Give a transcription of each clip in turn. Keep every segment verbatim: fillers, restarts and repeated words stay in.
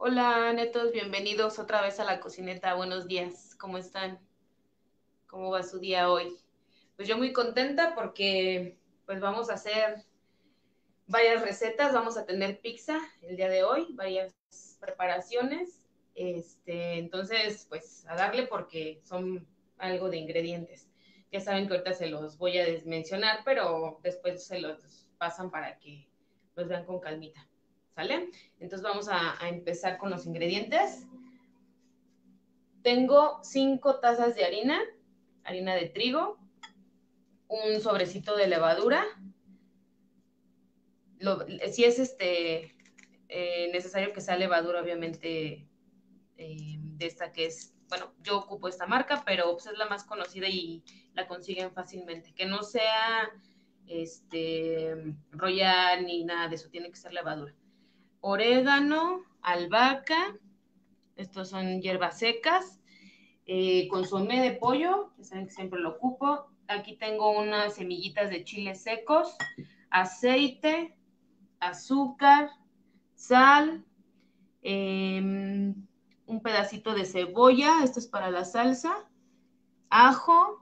Hola, netos, bienvenidos otra vez a la cocineta. Buenos días, ¿cómo están? ¿Cómo va su día hoy? Pues yo muy contenta porque pues vamos a hacer varias recetas, vamos a tener pizza el día de hoy, varias preparaciones. Este, entonces, pues a darle porque son algo de ingredientes. Ya saben que ahorita se los voy a desmencionar, pero después se los pasan para que los vean con calmita. ¿Sale? Entonces vamos a, a empezar con los ingredientes. Tengo cinco tazas de harina, harina de trigo, un sobrecito de levadura. Lo, si es este eh, necesario que sea levadura, obviamente, eh, de esta que es, bueno, yo ocupo esta marca, pero pues, es la más conocida y la consiguen fácilmente. Que no sea este royal ni nada de eso, tiene que ser levadura. Orégano, albahaca, estos son hierbas secas, eh, consomé de pollo, que saben que siempre lo ocupo. Aquí tengo unas semillitas de chiles secos, aceite, azúcar, sal, eh, un pedacito de cebolla, esto es para la salsa, ajo,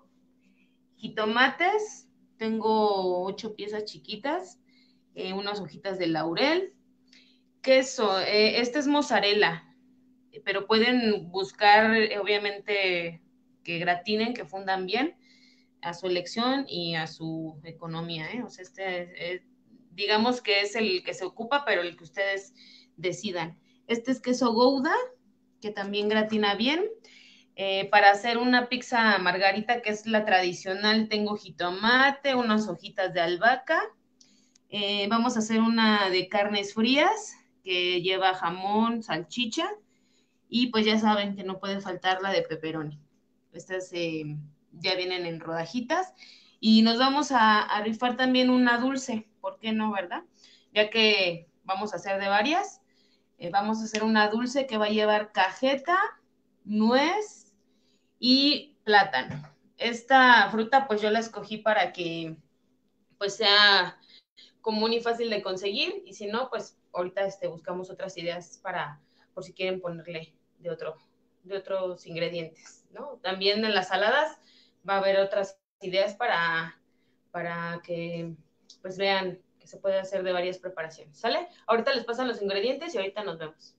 jitomates, tengo ocho piezas chiquitas, eh, unas hojitas de laurel, queso, eh, este es mozzarella, pero pueden buscar, eh, obviamente, que gratinen, que fundan bien, a su elección y a su economía, ¿eh? O sea, este es, es, digamos que es el que se ocupa, pero el que ustedes decidan. Este es queso Gouda, que también gratina bien. Eh, para hacer una pizza margarita, que es la tradicional, tengo jitomate, unas hojitas de albahaca. Eh, vamos a hacer una de carnes frías, que lleva jamón, salchicha, y pues ya saben que no puede faltar la de pepperoni. Estas eh, ya vienen en rodajitas. Y nos vamos a, a rifar también una dulce, ¿por qué no, verdad? Ya que vamos a hacer de varias. Eh, vamos a hacer una dulce que va a llevar cajeta, nuez y plátano. Esta fruta pues yo la escogí para que pues sea común y fácil de conseguir, y si no, pues ahorita este, buscamos otras ideas para, por si quieren ponerle de, otro, de otros ingredientes, ¿no? También en las saladas va a haber otras ideas para, para que pues vean que se puede hacer de varias preparaciones, ¿sale? Ahorita les pasan los ingredientes y ahorita nos vemos.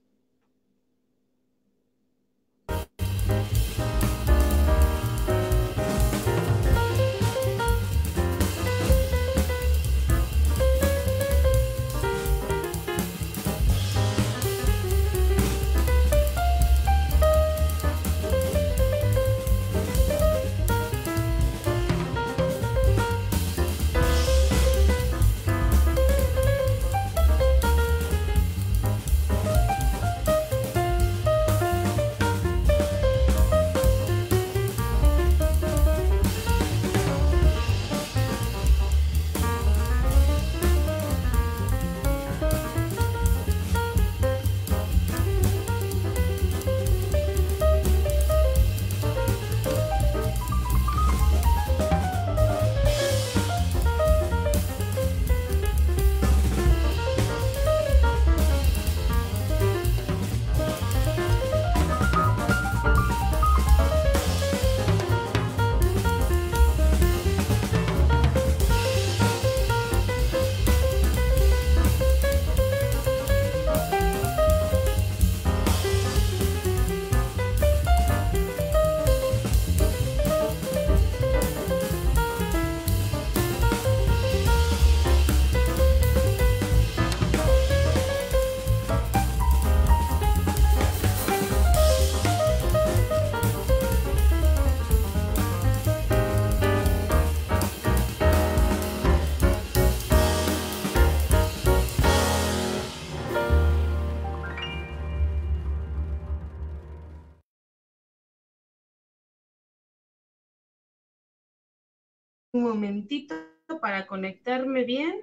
Un momentito para conectarme bien.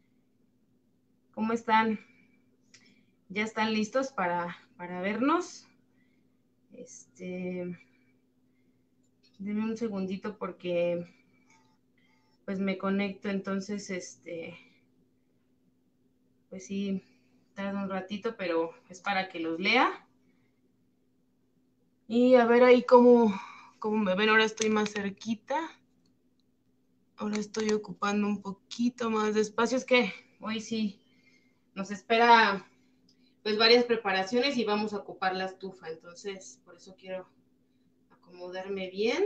¿Cómo están? ¿Ya están listos para, para vernos? Este, denme un segundito porque pues me conecto, entonces este, pues sí, Tarda un ratito, pero es para que los lea. Y a ver ahí cómo, cómo me ven. Ahora estoy más cerquita. Ahora estoy ocupando un poquito más de espacio. Es que hoy sí nos espera pues varias preparaciones y vamos a ocupar la estufa. Entonces, por eso quiero acomodarme bien.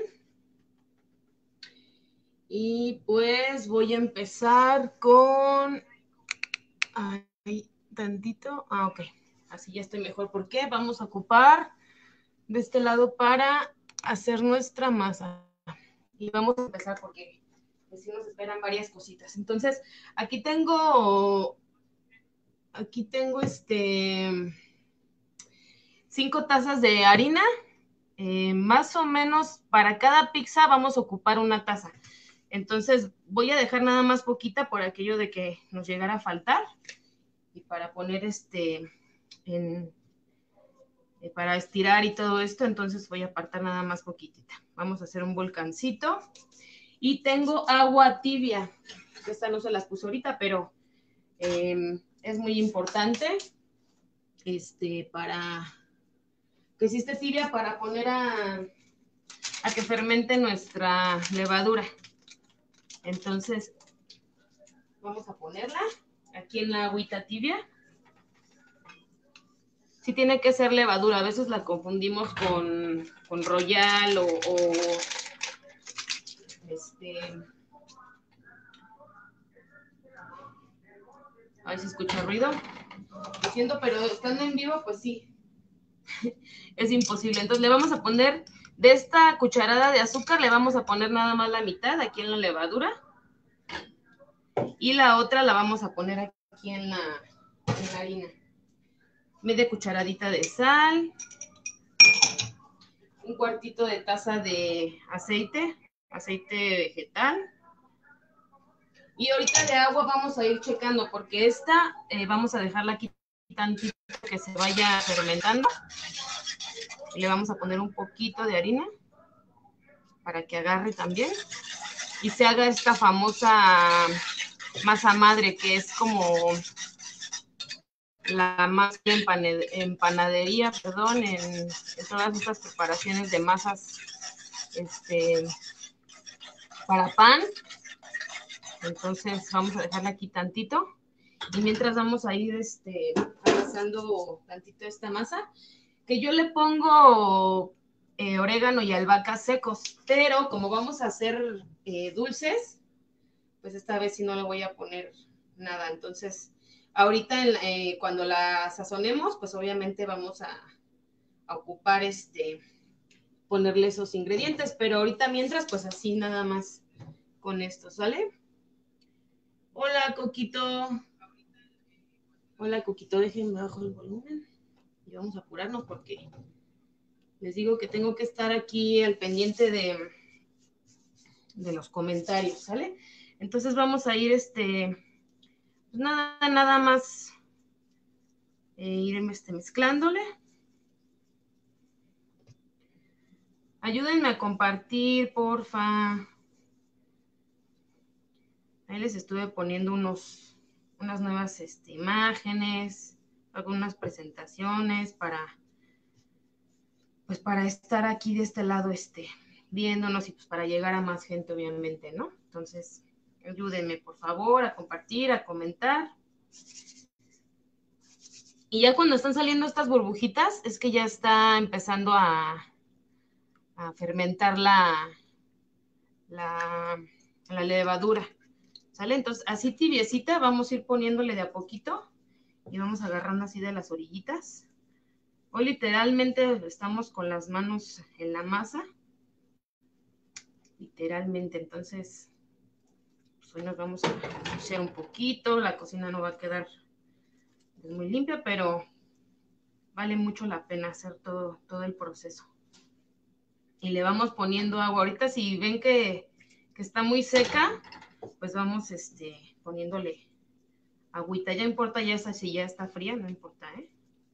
Y pues voy a empezar con... Ahí, tantito. Ah, ok. Así ya estoy mejor. ¿Por qué? Vamos a ocupar de este lado para hacer nuestra masa. Y vamos a empezar porque pues, sí nos esperan varias cositas. Entonces, aquí tengo... Aquí tengo este... cinco tazas de harina. Eh, más o menos para cada pizza vamos a ocupar una taza. Entonces voy a dejar nada más poquita por aquello de que nos llegara a faltar. Y para poner este, en, eh, para estirar y todo esto, entonces voy a apartar nada más poquitita. Vamos a hacer un volcancito. Y tengo agua tibia. Esta no se las puse ahorita, pero eh, es muy importante este, para que si esté tibia para poner a, a que fermente nuestra levadura. Entonces, vamos a ponerla aquí en la agüita tibia. Sí tiene que ser levadura, a veces la confundimos con, con Royal o, o este... A ver si escucha ruido. Lo siento, pero estando en vivo, pues sí, es imposible. Entonces le vamos a poner, de esta cucharada de azúcar, le vamos a poner nada más la mitad aquí en la levadura. Y la otra la vamos a poner aquí en la, en la harina. Media cucharadita de sal. Un cuartito de taza de aceite, aceite vegetal. Y ahorita de agua vamos a ir checando, porque esta eh, vamos a dejarla aquí tantito que se vaya fermentando. Y le vamos a poner un poquito de harina para que agarre también. Y se haga esta famosa masa madre, que es como la masa en panadería, perdón, en, en todas estas preparaciones de masas este, para pan. Entonces vamos a dejarla aquí tantito. Y mientras vamos a ir este, amasando tantito esta masa, que yo le pongo eh, orégano y albahaca secos, pero como vamos a hacer eh, dulces, pues esta vez sí no le voy a poner nada. Entonces, ahorita eh, cuando la sazonemos, pues obviamente vamos a, a ocupar este, ponerle esos ingredientes, pero ahorita mientras, pues así nada más con esto, ¿sale? Hola, Coquito. Hola, Coquito, déjenme bajo el volumen. Y vamos a apurarnos porque les digo que tengo que estar aquí al pendiente de, de los comentarios, ¿sale? Entonces vamos a ir, este, pues nada, nada más eh, ir este, mezclándole. Ayúdenme a compartir, porfa. Ahí les estuve poniendo unos, unas nuevas este, imágenes, algunas presentaciones para, pues para estar aquí de este lado, este, viéndonos y pues para llegar a más gente, obviamente, ¿no? Entonces, ayúdenme, por favor, a compartir, a comentar. Y ya cuando están saliendo estas burbujitas, es que ya está empezando a, a fermentar la, la, la levadura, ¿sale? Entonces, así tibiecita, vamos a ir poniéndole de a poquito y vamos agarrando así de las orillitas. Hoy literalmente estamos con las manos en la masa, literalmente, entonces pues hoy nos vamos a echar un poquito, la cocina no va a quedar muy limpia, pero vale mucho la pena hacer todo, todo el proceso. Y le vamos poniendo agua. Ahorita si ven que, que está muy seca, pues vamos este, poniéndole agüita. Ya importa ya esa, si ya está fría, no importa, ¿eh?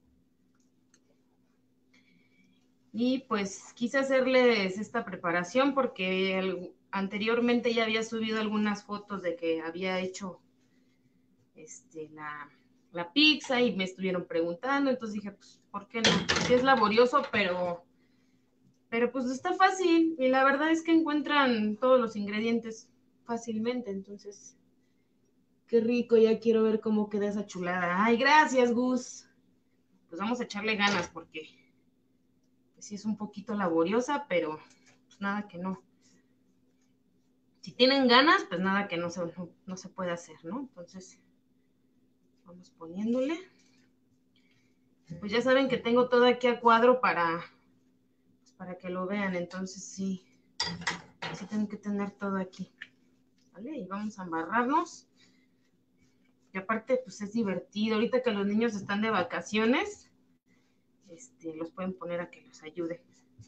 Y pues quise hacerles esta preparación porque el, anteriormente ya había subido algunas fotos de que había hecho este, la, la pizza y me estuvieron preguntando, entonces dije, pues, ¿por qué no? Sí es laborioso, pero, pero pues está fácil y la verdad es que encuentran todos los ingredientes fácilmente, entonces, qué rico, ya quiero ver cómo queda esa chulada. Ay, gracias, Gus. Pues vamos a echarle ganas porque pues, sí es un poquito laboriosa, pero pues nada que no. Si tienen ganas, pues nada que no se, no, no se puede hacer, ¿no? Entonces, vamos poniéndole. Pues ya saben que tengo todo aquí a cuadro para, pues para que lo vean, entonces sí, sí tengo que tener todo aquí, ¿vale? Y vamos a embarrarnos. Y aparte, pues es divertido. Ahorita que los niños están de vacaciones, este, los pueden poner a que los ayude.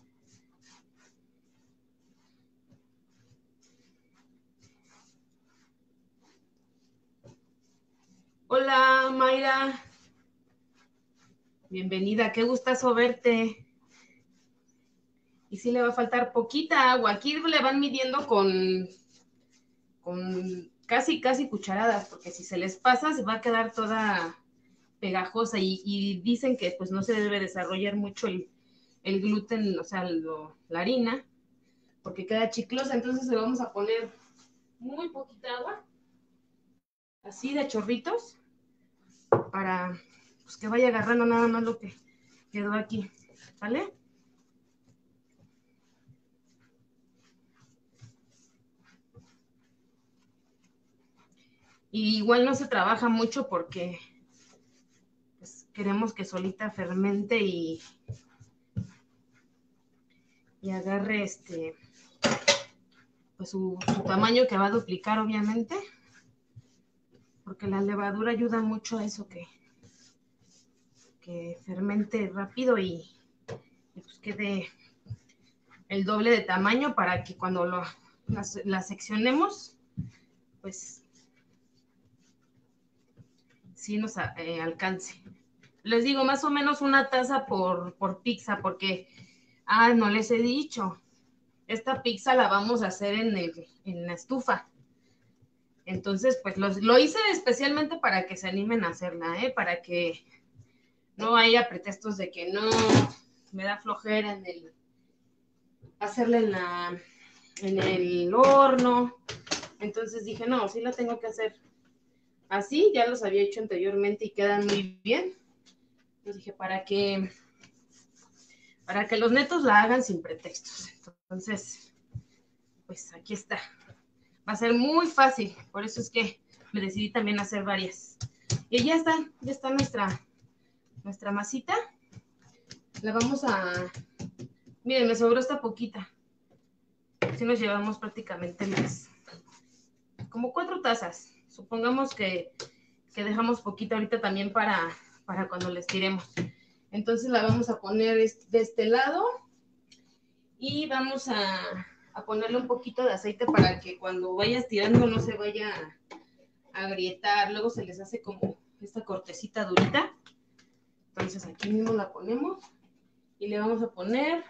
Hola, Mayra. Bienvenida, qué gustazo verte. Y sí le va a faltar poquita agua. Aquí le van midiendo con, con casi, casi cucharadas, porque si se les pasa, se va a quedar toda pegajosa y, y dicen que pues no se debe desarrollar mucho el, el gluten, o sea, lo, la harina, porque queda chiclosa, entonces le vamos a poner muy poquita agua, así de chorritos, para pues, que vaya agarrando nada más lo que quedó aquí, ¿vale? Y igual no se trabaja mucho porque pues, queremos que solita fermente y, y agarre este pues su, su tamaño, que va a duplicar obviamente, porque la levadura ayuda mucho a eso, que, que fermente rápido y, y pues quede el doble de tamaño para que cuando lo, las, las seccionemos, pues sí nos eh, alcance. Les digo, más o menos una taza por, por pizza, porque, ah, no les he dicho, esta pizza la vamos a hacer en, el, en la estufa. Entonces, pues los, lo hice especialmente para que se animen a hacerla, ¿eh? Para que no haya pretextos de que no me da flojera en el hacerla en la en el horno. Entonces dije, no, sí la tengo que hacer así, ya los había hecho anteriormente y quedan muy bien. Entonces dije, para que para que los netos la hagan sin pretextos. Entonces, pues aquí está. Va a ser muy fácil, por eso es que me decidí también hacer varias. Y ya está, ya está nuestra, nuestra masita. La vamos a... Miren, me sobró esta poquita. Así nos llevamos prácticamente las... como cuatro tazas. Supongamos que, que dejamos poquita ahorita también para, para cuando les tiremos. Entonces la vamos a poner de este lado y vamos a, a ponerle un poquito de aceite para que cuando vayas tirando no se vaya a agrietar. Luego se les hace como esta cortecita durita. Entonces aquí mismo la ponemos y le vamos a poner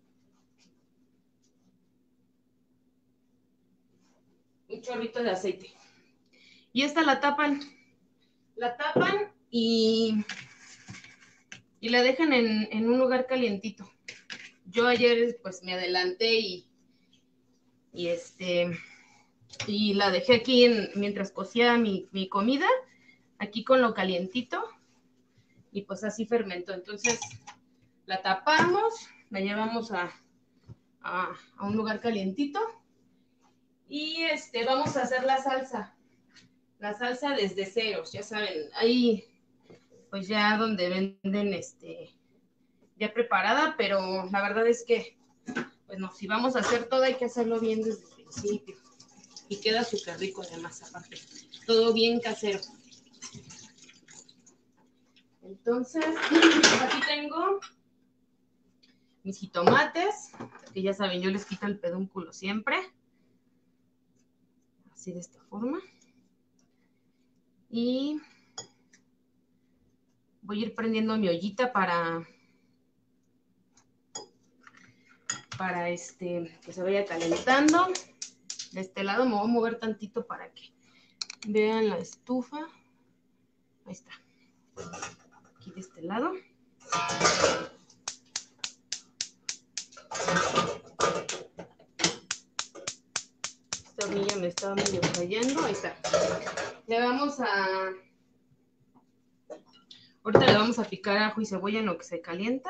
un chorrito de aceite. Y esta la tapan, la tapan y, y la dejan en, en un lugar calientito. Yo ayer pues me adelanté y, y este y la dejé aquí en, mientras cocía mi, mi comida, aquí con lo calientito, y pues así fermentó. Entonces la tapamos, la llevamos a, a, a un lugar calientito y este vamos a hacer la salsa. La salsa desde ceros, ya saben, ahí pues ya donde venden este ya preparada, pero la verdad es que pues no, si vamos a hacer todo hay que hacerlo bien desde el principio y queda súper rico además, aparte, todo bien casero. Entonces, aquí tengo mis jitomates, que ya saben, yo les quito el pedúnculo siempre, así de esta forma, y voy a ir prendiendo mi ollita para para este que se vaya calentando. De este lado me voy a mover tantito para que vean la estufa. Ahí está. Aquí de este lado. Esta hornilla me estaba medio fallando. Ahí está. Le vamos a... Ahorita le vamos a picar ajo y cebolla en lo que se calienta.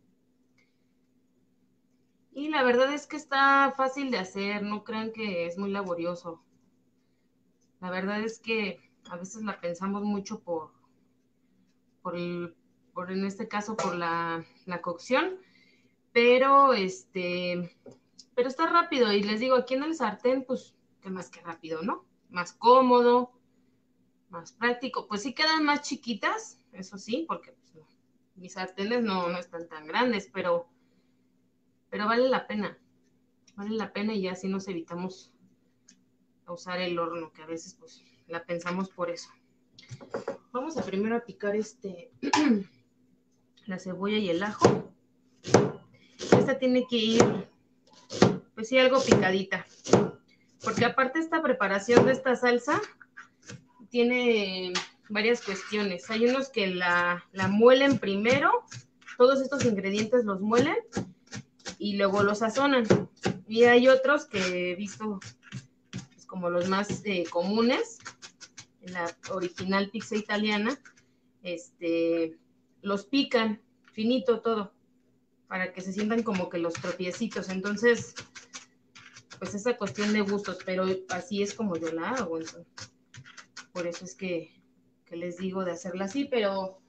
Y la verdad es que está fácil de hacer, no crean que es muy laborioso. La verdad es que a veces la pensamos mucho por, por, el, por en este caso, por la, la cocción, pero este, pero está rápido. Y les digo, aquí en el sartén, pues, que más que rápido, ¿no? Más cómodo, más práctico. Pues sí quedan más chiquitas, eso sí, porque pues, no, mis sartenes no, no están tan grandes, pero... pero vale la pena, vale la pena y ya así nos evitamos usar el horno, que a veces pues la pensamos por eso. Vamos a primero a picar este, la cebolla y el ajo. Esta tiene que ir, pues sí, algo picadita, porque aparte esta preparación de esta salsa tiene varias cuestiones. Hay unos que la, la muelen primero, todos estos ingredientes los muelen, y luego los sazonan. Y hay otros que he visto pues, como los más eh, comunes, en la original pizza italiana, este, los pican finito todo, para que se sientan como que los tropiecitos. Entonces, pues esa cuestión de gustos, pero así es como yo la hago. Entonces, por eso es que, que les digo de hacerla así, pero...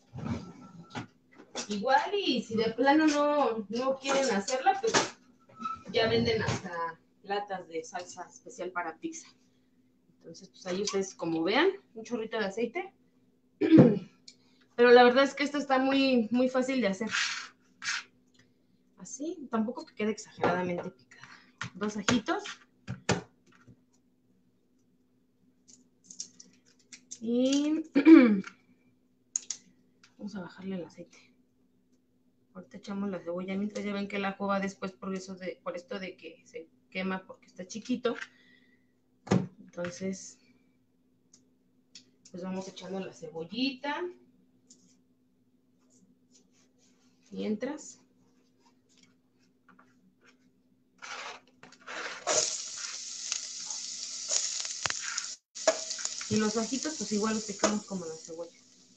igual y si de plano no, no quieren hacerla, pues ya venden hasta latas de salsa especial para pizza. Entonces, pues ahí ustedes como vean, un chorrito de aceite. Pero la verdad es que esto está muy, muy fácil de hacer. Así, tampoco que quede exageradamente picada. Dos ajitos. Y vamos a bajarle el aceite. Ahorita echamos la cebolla, mientras ya ven que el ajo va después por, eso de, por esto de que se quema porque está chiquito. Entonces, pues vamos echando la cebollita. Mientras. Y los ajitos, pues igual los picamos como la cebolla.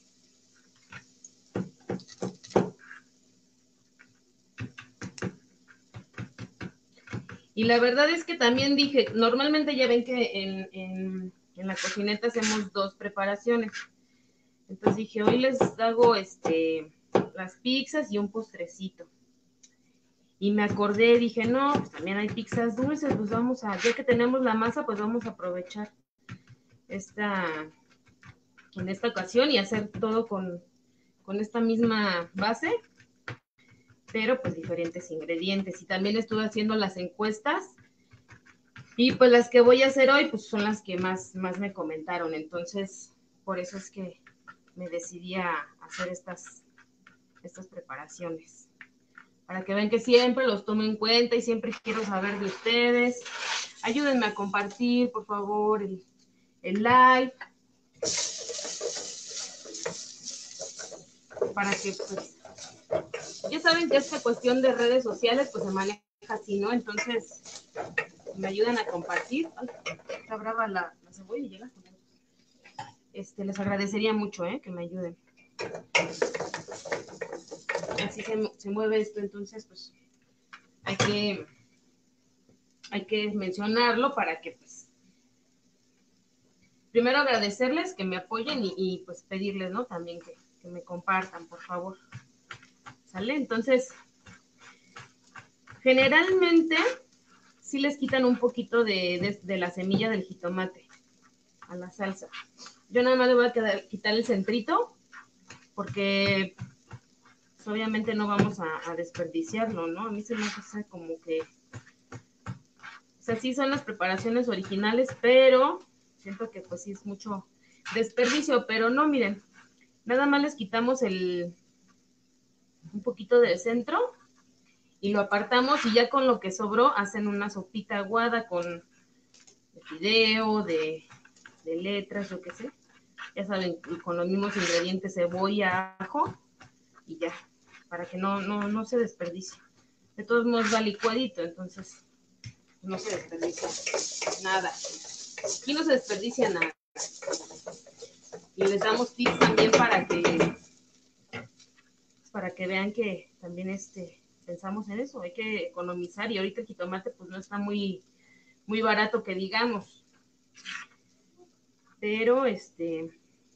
Y la verdad es que también dije, normalmente ya ven que en, en, en la cocineta hacemos dos preparaciones. Entonces dije, hoy les hago este, las pizzas y un postrecito. Y me acordé, dije, no, pues también hay pizzas dulces, pues vamos a, ya que tenemos la masa, pues vamos a aprovechar esta, en esta ocasión y hacer todo con, con esta misma base, pero pues diferentes ingredientes. Y también estuve haciendo las encuestas y pues las que voy a hacer hoy pues son las que más, más me comentaron. Entonces, por eso es que me decidí a hacer estas, estas preparaciones. Para que vean que siempre los tomo en cuenta y siempre quiero saber de ustedes. Ayúdenme a compartir, por favor, el, el like. Para que pues... ya saben que esta cuestión de redes sociales pues se maneja así, ¿no? Entonces, me ayudan a compartir. Ay, está brava la, la cebolla y llega. Este, les agradecería mucho, ¿eh? Que me ayuden. Así se, se mueve esto, entonces, pues, hay que, hay que mencionarlo para que, pues, primero agradecerles que me apoyen y, y pues, pedirles, ¿no? También que, que me compartan, por favor. ¿Sale? Entonces, generalmente sí les quitan un poquito de, de, de la semilla del jitomate a la salsa. Yo nada más le voy a quedar, quitar el centrito porque pues, obviamente no vamos a, a desperdiciarlo, ¿no? A mí se me hace como que... o sea, sí son las preparaciones originales, pero siento que pues sí es mucho desperdicio, pero no, miren, nada más les quitamos el un poquito del centro y lo apartamos y ya con lo que sobró hacen una sopita aguada con de fideo, de, de letras, yo qué sé. Ya saben, con los mismos ingredientes, cebolla, ajo y ya, para que no, no, no se desperdicie. De todos modos va licuadito, entonces no se desperdicia nada. Aquí no se desperdicia nada. Y les damos tips también para que para que vean que también este pensamos en eso, hay que economizar y ahorita el jitomate pues no está muy muy barato que digamos. Pero este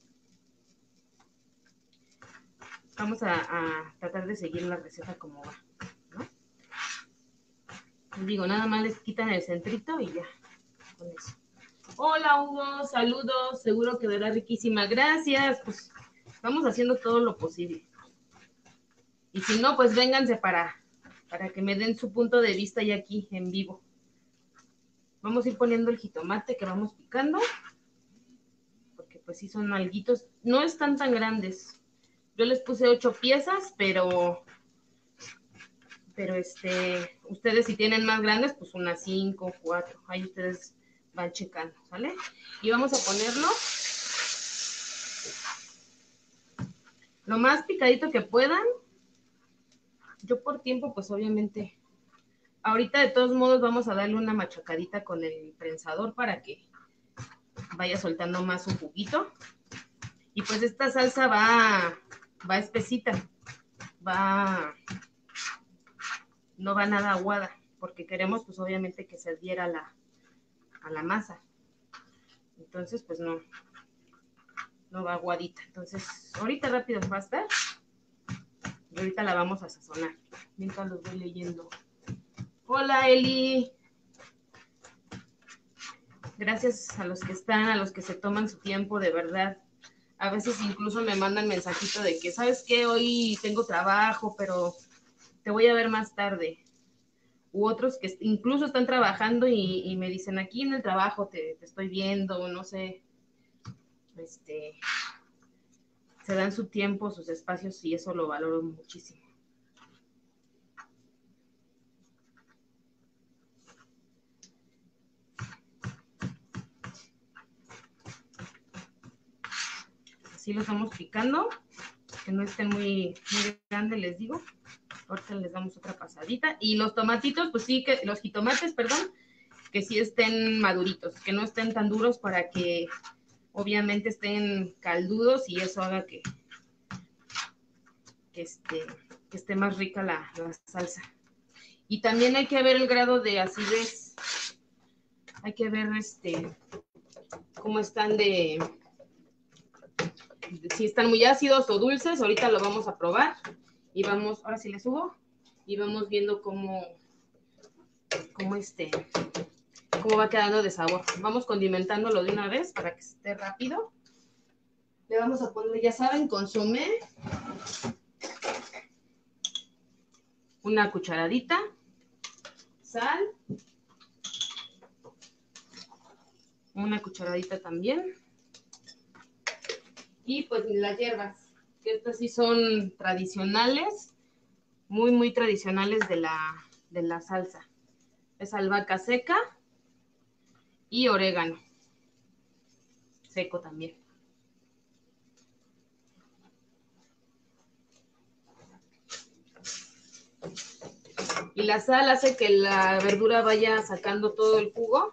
vamos a, a tratar de seguir la receta como va, ¿no? Les digo, nada más les quitan el centrito y ya, con eso. Hola Hugo, saludos, seguro quedará riquísima, gracias, pues vamos haciendo todo lo posible. Y si no, pues vénganse para, para que me den su punto de vista ya aquí en vivo. Vamos a ir poniendo el jitomate que vamos picando, porque pues sí son alguitos, no están tan grandes. Yo les puse ocho piezas, pero, pero este, ustedes si tienen más grandes, pues unas cinco, cuatro, ahí ustedes van checando, ¿sale? Y vamos a ponerlo lo más picadito que puedan. Yo por tiempo, pues obviamente, ahorita de todos modos vamos a darle una machacadita con el prensador para que vaya soltando más su juguito. Y pues esta salsa va, va espesita, va, no va nada aguada, porque queremos pues obviamente que se adhiera a la, a la masa. Entonces pues no, no va aguadita. Entonces ahorita rápido va a estar. Y ahorita la vamos a sazonar. Mientras los voy leyendo. Hola Eli. Gracias a los que están, a los que se toman su tiempo, de verdad. A veces incluso me mandan mensajito de que, ¿sabes qué? Hoy tengo trabajo, pero te voy a ver más tarde. U otros que incluso están trabajando y, y me dicen, aquí en el trabajo te, te estoy viendo, no sé. Este, se dan su tiempo, sus espacios y eso lo valoro muchísimo. Así lo estamos picando, que no estén muy, muy grandes, les digo. Ahorita les damos otra pasadita. Y los tomatitos, pues sí, que los jitomates, perdón, que sí estén maduritos, que no estén tan duros para que obviamente estén caldudos y eso haga que, que, este, que esté más rica la, la salsa. Y también hay que ver el grado de acidez. Hay que ver este cómo están de, de si están muy ácidos o dulces. Ahorita lo vamos a probar y vamos, ahora sí le subo y vamos viendo cómo, cómo este, cómo va quedando de sabor. Vamos condimentándolo de una vez para que esté rápido. Le vamos a poner, ya saben, consomé, una cucharadita, sal, una cucharadita también, y pues las hierbas, que estas sí son tradicionales, muy, muy tradicionales de la, de la salsa. Es albahaca seca y orégano seco también. Y la sal hace que la verdura vaya sacando todo el jugo.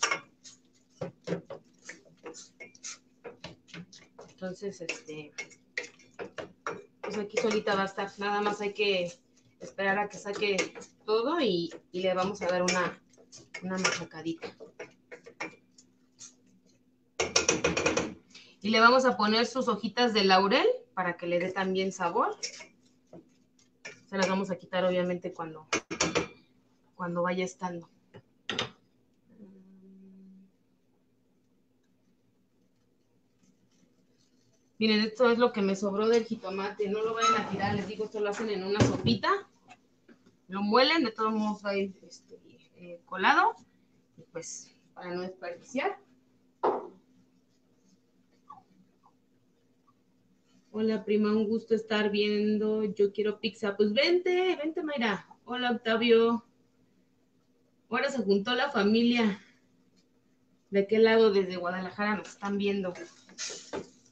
Entonces, este, pues aquí solita va a estar. Nada más hay que esperar a que saque todo y, y le vamos a dar una, una machacadita. Y le vamos a poner sus hojitas de laurel para que le dé también sabor. Se las vamos a quitar obviamente cuando, cuando vaya estando. Miren, esto es lo que me sobró del jitomate. No lo vayan a tirar, les digo, esto lo hacen en una sopita. Lo muelen, de todos modos va a ir este, eh, colado. Y pues, para no desperdiciar. Hola, prima, un gusto estar viendo. Yo quiero pizza. Pues vente, vente, Mayra. Hola, Octavio. Ahora se juntó la familia. ¿De qué lado? Desde Guadalajara nos están viendo.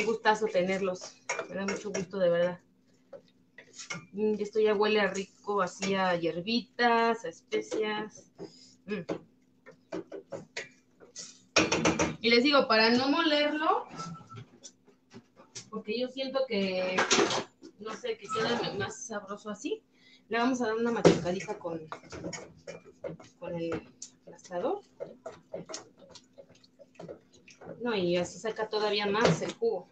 gustazo tenerlos. Me da mucho gusto, de verdad. Esto ya huele a rico, así a hierbitas, a especias. Mm. Y les digo, para no molerlo, porque yo siento que, no sé, que queda más sabroso así, le vamos a dar una machucadita con, con el aplastador. No, y así saca todavía más el jugo.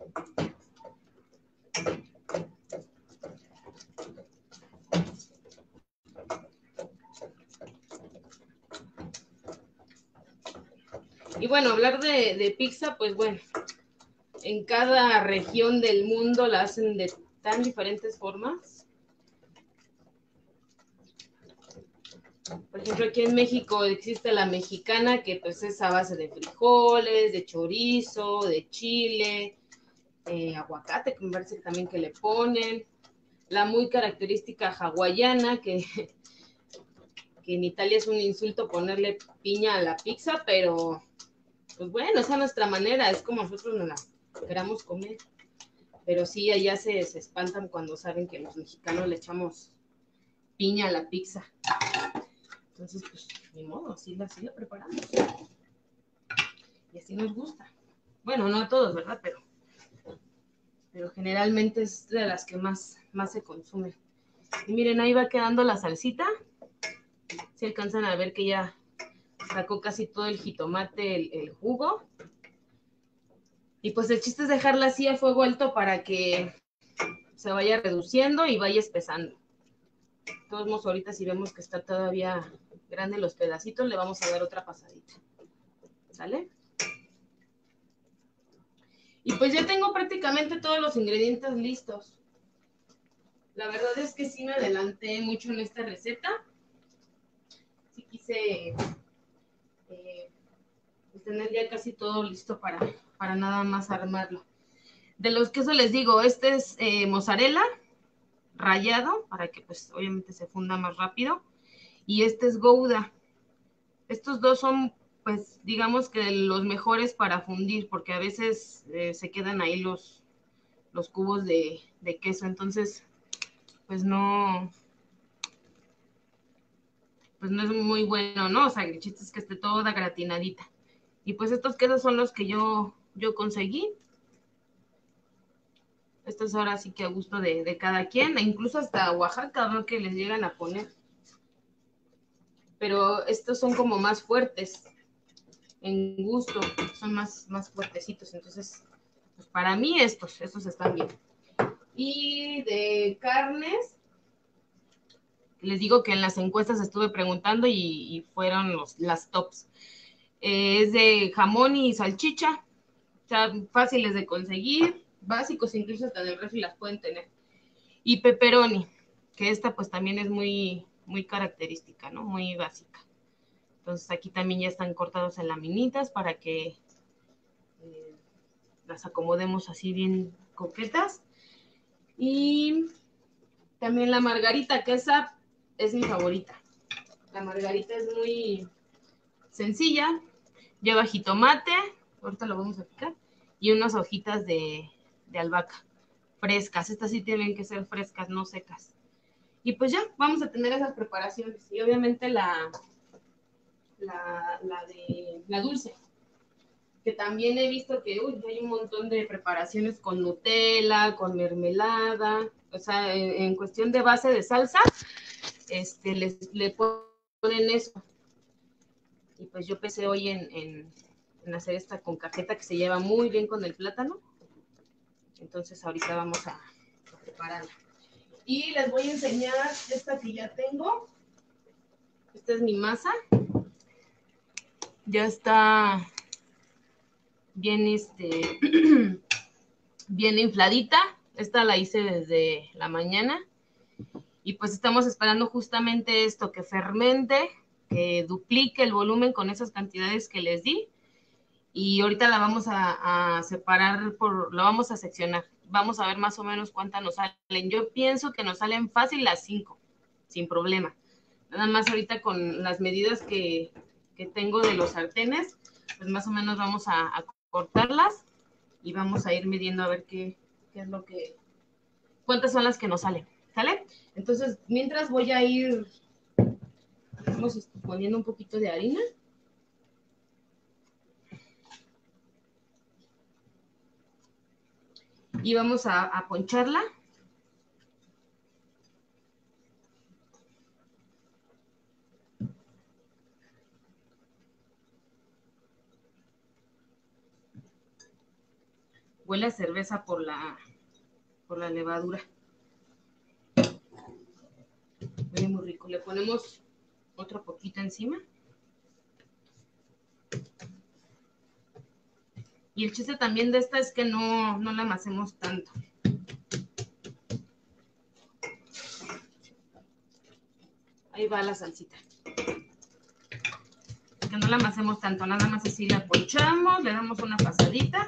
Y bueno, hablar de, de pizza, pues bueno, en cada región del mundo la hacen de tan diferentes formas. Por ejemplo, aquí en México existe la mexicana, que pues es a base de frijoles, de chorizo, de chile, eh, aguacate, que me parece que también que le ponen. La muy característica hawaiana, que, que en Italia es un insulto ponerle piña a la pizza, pero pues bueno, esa es nuestra manera, es como nosotros nos la queramos comer. Pero sí, allá se, se espantan cuando saben que los mexicanos le echamos piña a la pizza. Entonces, pues, ni modo, así la, así la preparamos. Y así nos gusta. Bueno, no a todos, ¿verdad? Pero, pero generalmente es de las que más, más se consumen. Y miren, ahí va quedando la salsita. Si alcanzan a ver que ya sacó casi todo el jitomate, el, el jugo. Y pues el chiste es dejarla así a fuego alto para que se vaya reduciendo y vaya espesando. De todos modos, ahorita si vemos que está todavía grande los pedacitos, le vamos a dar otra pasadita. ¿Sale? Y pues ya tengo prácticamente todos los ingredientes listos. La verdad es que sí me adelanté mucho en esta receta. Sí quise eh, tener ya casi todo listo para, para nada más armarlo. De los quesos les digo, este es eh, mozzarella rallado, para que pues obviamente se funda más rápido. Y este es Gouda. Estos dos son, pues, digamos que los mejores para fundir, porque a veces eh, se quedan ahí los, los cubos de, de queso. Entonces, pues no, pues no es muy bueno, ¿no? O sea, el chiste es que esté toda gratinadita. Y pues estos quesos son los que yo, yo conseguí. Estos ahora sí que a gusto de, de cada quien, e incluso hasta Oaxaca, ¿no? Que les llegan a poner. Pero estos son como más fuertes en gusto, son más, más fuertecitos. Entonces, pues para mí estos, estos están bien. Y de carnes, les digo que en las encuestas estuve preguntando y, y fueron los, las tops. Eh, es de jamón y salchicha, o sea, fáciles de conseguir, básicos, incluso hasta en el refri las pueden tener. Y pepperoni, que esta pues también es muy, muy característica, ¿no? Muy básica. Entonces aquí también ya están cortados en laminitas para que eh, las acomodemos así bien coquetas. Y también la margarita, que esa es mi favorita. La margarita es muy sencilla, lleva jitomate, ahorita lo vamos a picar, y unas hojitas de, de albahaca frescas. Estas sí tienen que ser frescas, no secas. Y pues ya, vamos a tener esas preparaciones. Y obviamente la, la, la de la dulce, que también he visto que uy, hay un montón de preparaciones con Nutella, con mermelada, o sea, en, en cuestión de base de salsa, este, les, le ponen eso. Y pues yo pensé hoy en, en, en hacer esta con cajeta que se lleva muy bien con el plátano. Entonces ahorita vamos a, a prepararla. Y les voy a enseñar esta que ya tengo. Esta es mi masa. Ya está bien, este, bien infladita. Esta la hice desde la mañana. Y pues estamos esperando justamente esto, que fermente, que duplique el volumen con esas cantidades que les di. Y ahorita la vamos a, a separar, por, la vamos a seccionar. Vamos a ver más o menos cuántas nos salen. Yo pienso que nos salen fácil las cinco, sin problema. Nada más ahorita con las medidas que, que tengo de los sartenes, pues más o menos vamos a, a cortarlas y vamos a ir midiendo a ver qué, qué es lo que, cuántas son las que nos salen, ¿sale? Entonces, mientras voy a ir, vamos poniendo un poquito de harina. Y vamos a, a poncharla. Huele a cerveza por la, por la levadura. Huele muy rico. Le ponemos otro poquito encima. Y el chiste también de esta es que no, no la amasemos tanto. Ahí va la salsita. Que no la amasemos tanto, nada más así la ponchamos, le damos una pasadita.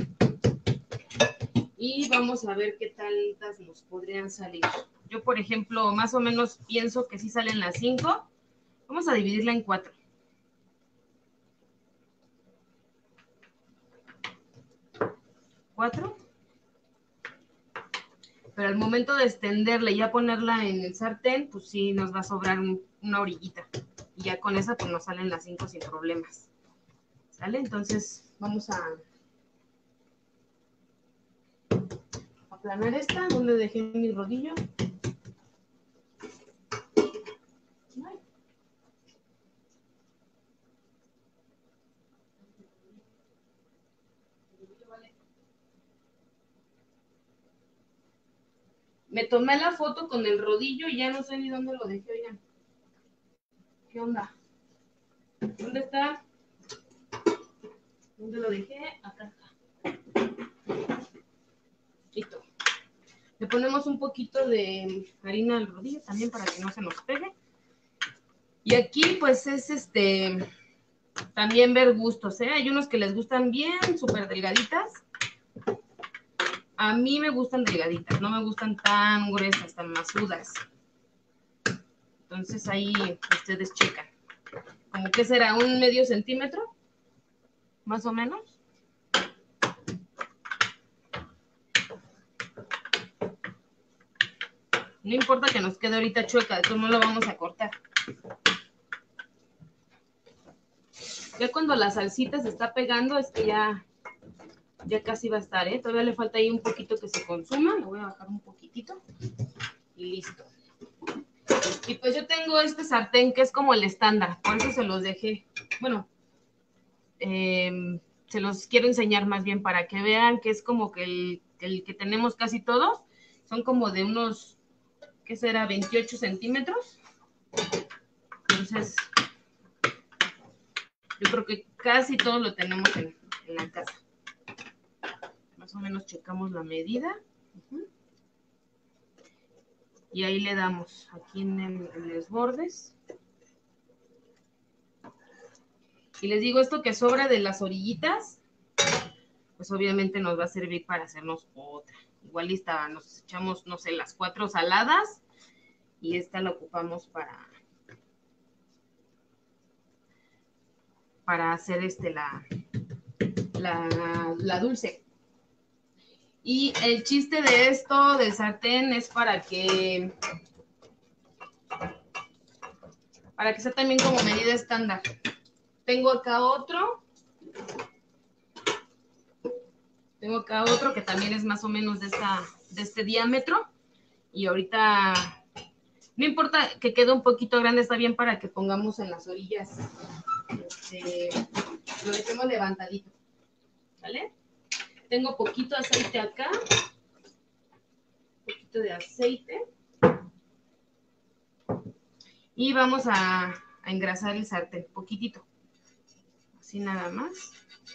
Y vamos a ver qué talitas nos podrían salir. Yo, por ejemplo, más o menos pienso que sí salen las cinco. Vamos a dividirla en cuatro. Cuatro. Pero al momento de extenderla y ya ponerla en el sartén, pues sí nos va a sobrar un, una orillita. Y ya con esa pues nos salen las cinco sin problemas. ¿Sale? Entonces vamos a aplanar esta, donde dejé mi rodillo. Me tomé la foto con el rodillo y ya no sé ni dónde lo dejé, oigan. ¿Qué onda? ¿Dónde está? ¿Dónde lo dejé? Acá está. Listo. Le ponemos un poquito de harina al rodillo también para que no se nos pegue. Y aquí pues es este, también ver gustos, ¿eh? Hay unos que les gustan bien súper delgaditas. A mí me gustan delgaditas, no me gustan tan gruesas, tan masudas. Entonces ahí ustedes checan. ¿Cómo que será? ¿Un medio centímetro? Más o menos. No importa que nos quede ahorita chueca, de todo no lo vamos a cortar. Ya cuando la salsita se está pegando es que ya, ya casi va a estar, ¿eh? Todavía le falta ahí un poquito que se consuma. Le voy a bajar un poquitito. Y listo. Y pues yo tengo este sartén que es como el estándar, por eso se los dejé. Bueno, eh, se los quiero enseñar más bien para que vean que es como que el, el que tenemos casi todos. Son como de unos, ¿qué será? veintiocho centímetros. Entonces, yo creo que casi todo lo tenemos en, en la casa. Más o menos checamos la medida. Uh-huh. Y ahí le damos aquí en, el, en los bordes. Y les digo, esto que sobra de las orillitas, pues obviamente nos va a servir para hacernos otra. Igual lista, nos echamos, no sé, las cuatro saladas y esta la ocupamos para, para hacer este la, la, la dulce. Y el chiste de esto, del sartén, es para que, para que sea también como medida estándar. Tengo acá otro. Tengo acá otro que también es más o menos de, esta, de este diámetro. Y ahorita, no importa que quede un poquito grande, está bien para que pongamos en las orillas. Este, lo dejemos levantadito. ¿Vale? Tengo poquito aceite acá. Un poquito de aceite. Y vamos a, a engrasar el sartén, poquitito. Así nada más.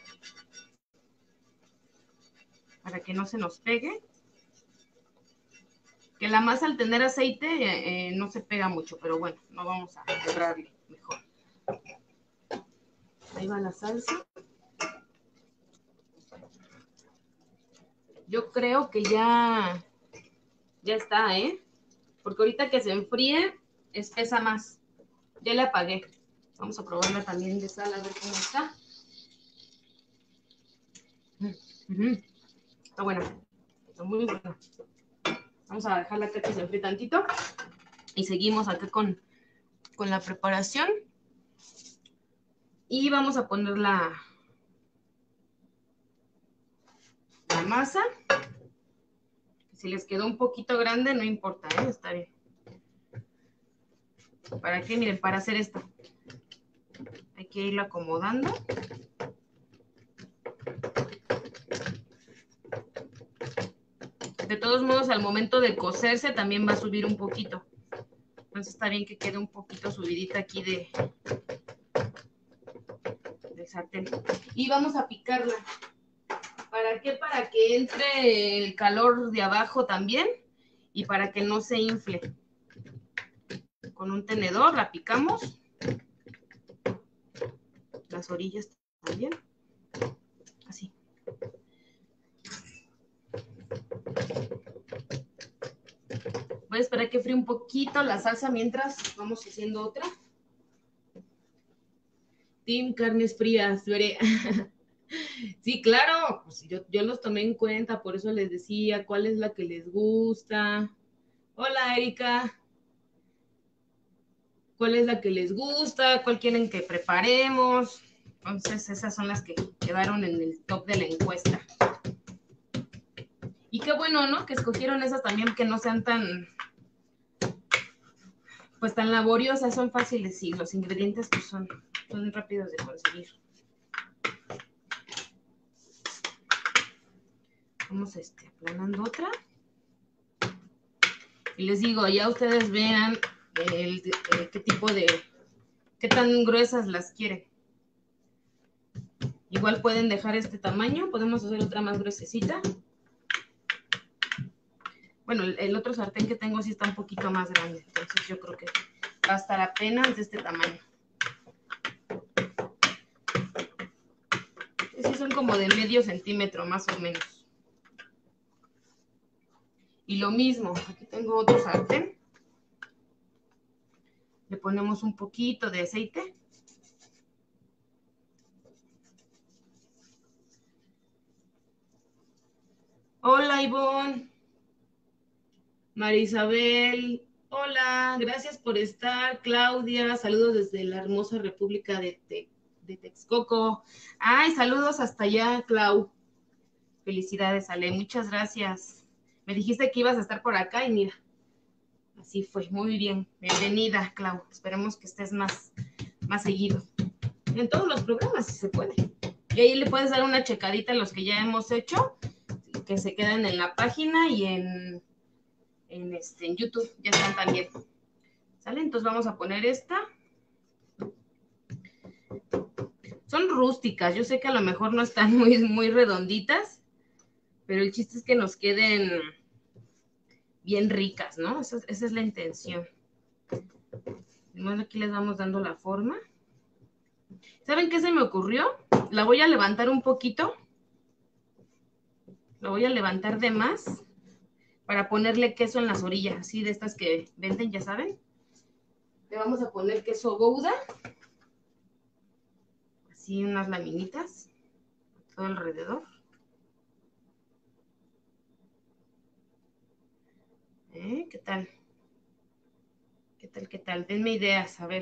Para que no se nos pegue. Que la masa al tener aceite eh, no se pega mucho, pero bueno, no vamos a cerrarle mejor. Ahí va la salsa. Yo creo que ya, ya está, ¿eh? Porque ahorita que se enfríe, espesa más. Ya le apagué. Vamos a probarla también de sal, a ver cómo está. Uh-huh. Está buena. Está muy buena. Vamos a dejarla acá que se enfríe tantito. Y seguimos acá con, con la preparación. Y vamos a poner la, la masa. Si les quedó un poquito grande, no importa, ¿eh? Está bien. ¿Para qué? Miren, para hacer esto. Hay que irlo acomodando. De todos modos, al momento de cocerse también va a subir un poquito. Entonces está bien que quede un poquito subidita aquí de, de sartén. Y vamos a picarla. ¿Para qué? Para que entre el calor de abajo también y para que no se infle. Con un tenedor la picamos. Las orillas también. Así. Voy a esperar que fríe un poquito la salsa mientras vamos haciendo otra. Team carnes frías, veré. Sí, claro, pues yo, yo los tomé en cuenta, por eso les decía cuál es la que les gusta. Hola, Erika. ¿Cuál es la que les gusta? ¿Cuál quieren que preparemos? Entonces, esas son las que quedaron en el top de la encuesta. Y qué bueno, ¿no? Que escogieron esas también, que no sean tan, pues tan laboriosas, son fáciles y los ingredientes pues son, son rápidos de conseguir. Vamos este, aplanando otra. Y les digo, ya ustedes vean el, el, qué tipo de, qué tan gruesas las quieren. Igual pueden dejar este tamaño, podemos hacer otra más gruesecita. Bueno, el, el otro sartén que tengo sí está un poquito más grande, entonces yo creo que va a estar apenas de este tamaño. Sí, son como de medio centímetro más o menos. Y lo mismo, aquí tengo otro sartén. Le ponemos un poquito de aceite. Hola, Ivonne. María Isabel. Hola, gracias por estar. Claudia, saludos desde la hermosa República de, Te de Texcoco. Ay, saludos hasta allá, Clau. Felicidades, Ale, muchas gracias. Me dijiste que ibas a estar por acá y mira, así fue, muy bien. Bienvenida, Clau. Esperemos que estés más, más seguido. En todos los programas, si se puede. Y ahí le puedes dar una checadita a los que ya hemos hecho, que se quedan en la página y en, en, este, en YouTube, ya están también. ¿Sale? Entonces vamos a poner esta. Son rústicas, yo sé que a lo mejor no están muy, muy redonditas, pero el chiste es que nos queden bien ricas, ¿no? Esa, esa es la intención. Bueno, aquí les vamos dando la forma. ¿Saben qué se me ocurrió? La voy a levantar un poquito. La voy a levantar de más para ponerle queso en las orillas, así de estas que venden, ya saben. Le vamos a poner queso Gouda. Así unas laminitas todo alrededor. ¿Eh? ¿Qué tal? ¿Qué tal? ¿Qué tal? Denme ideas, a ver.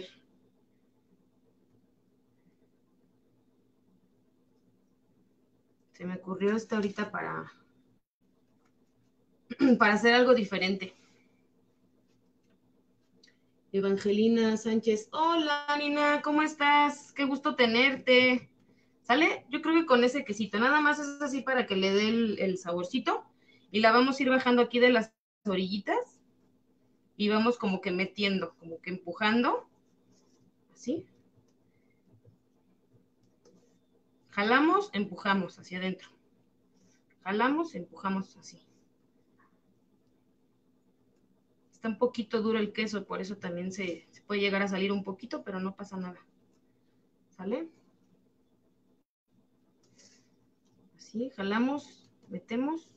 Se me ocurrió esta ahorita para, para hacer algo diferente. Evangelina Sánchez. Hola, Nina, ¿cómo estás? Qué gusto tenerte. ¿Sale? Yo creo que con ese quesito, nada más es así para que le dé el, el saborcito. Y la vamos a ir bajando aquí de las orillitas. Y vamos como que metiendo, como que empujando. Así. Jalamos, empujamos hacia adentro. Jalamos, empujamos así. Está un poquito duro el queso, por eso también se, se puede llegar a salir un poquito, pero no pasa nada. ¿Sale? Así, jalamos, metemos.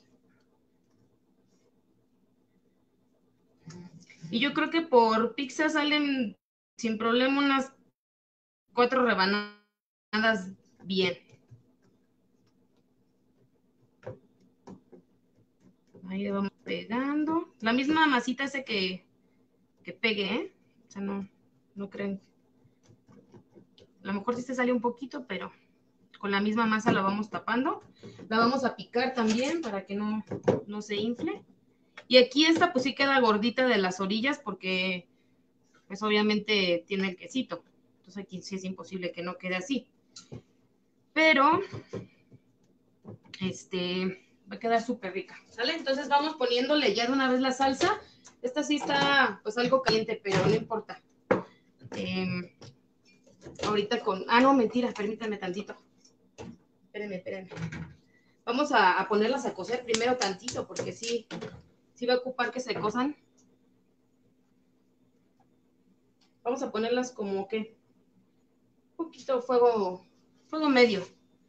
Y yo creo que por pizza salen sin problema unas cuatro rebanadas bien. Ahí le vamos pegando. La misma masita hace que, que pegue, ¿eh? O sea, no, no creen. A lo mejor sí se sale un poquito, pero con la misma masa la vamos tapando. La vamos a picar también para que no, no se infle. Y aquí esta pues sí queda gordita de las orillas porque pues obviamente tiene el quesito. Entonces aquí sí es imposible que no quede así. Pero este va a quedar súper rica, ¿sale? Entonces vamos poniéndole ya de una vez la salsa. Esta sí está pues algo caliente, pero no importa. Eh, ahorita con... Ah, no, mentira, permítanme tantito. Espérenme, espérenme. Vamos a, a ponerlas a cocer primero tantito, porque sí, sí va a ocupar que se cosan. Vamos a ponerlas como que un poquito fuego, fuego medio.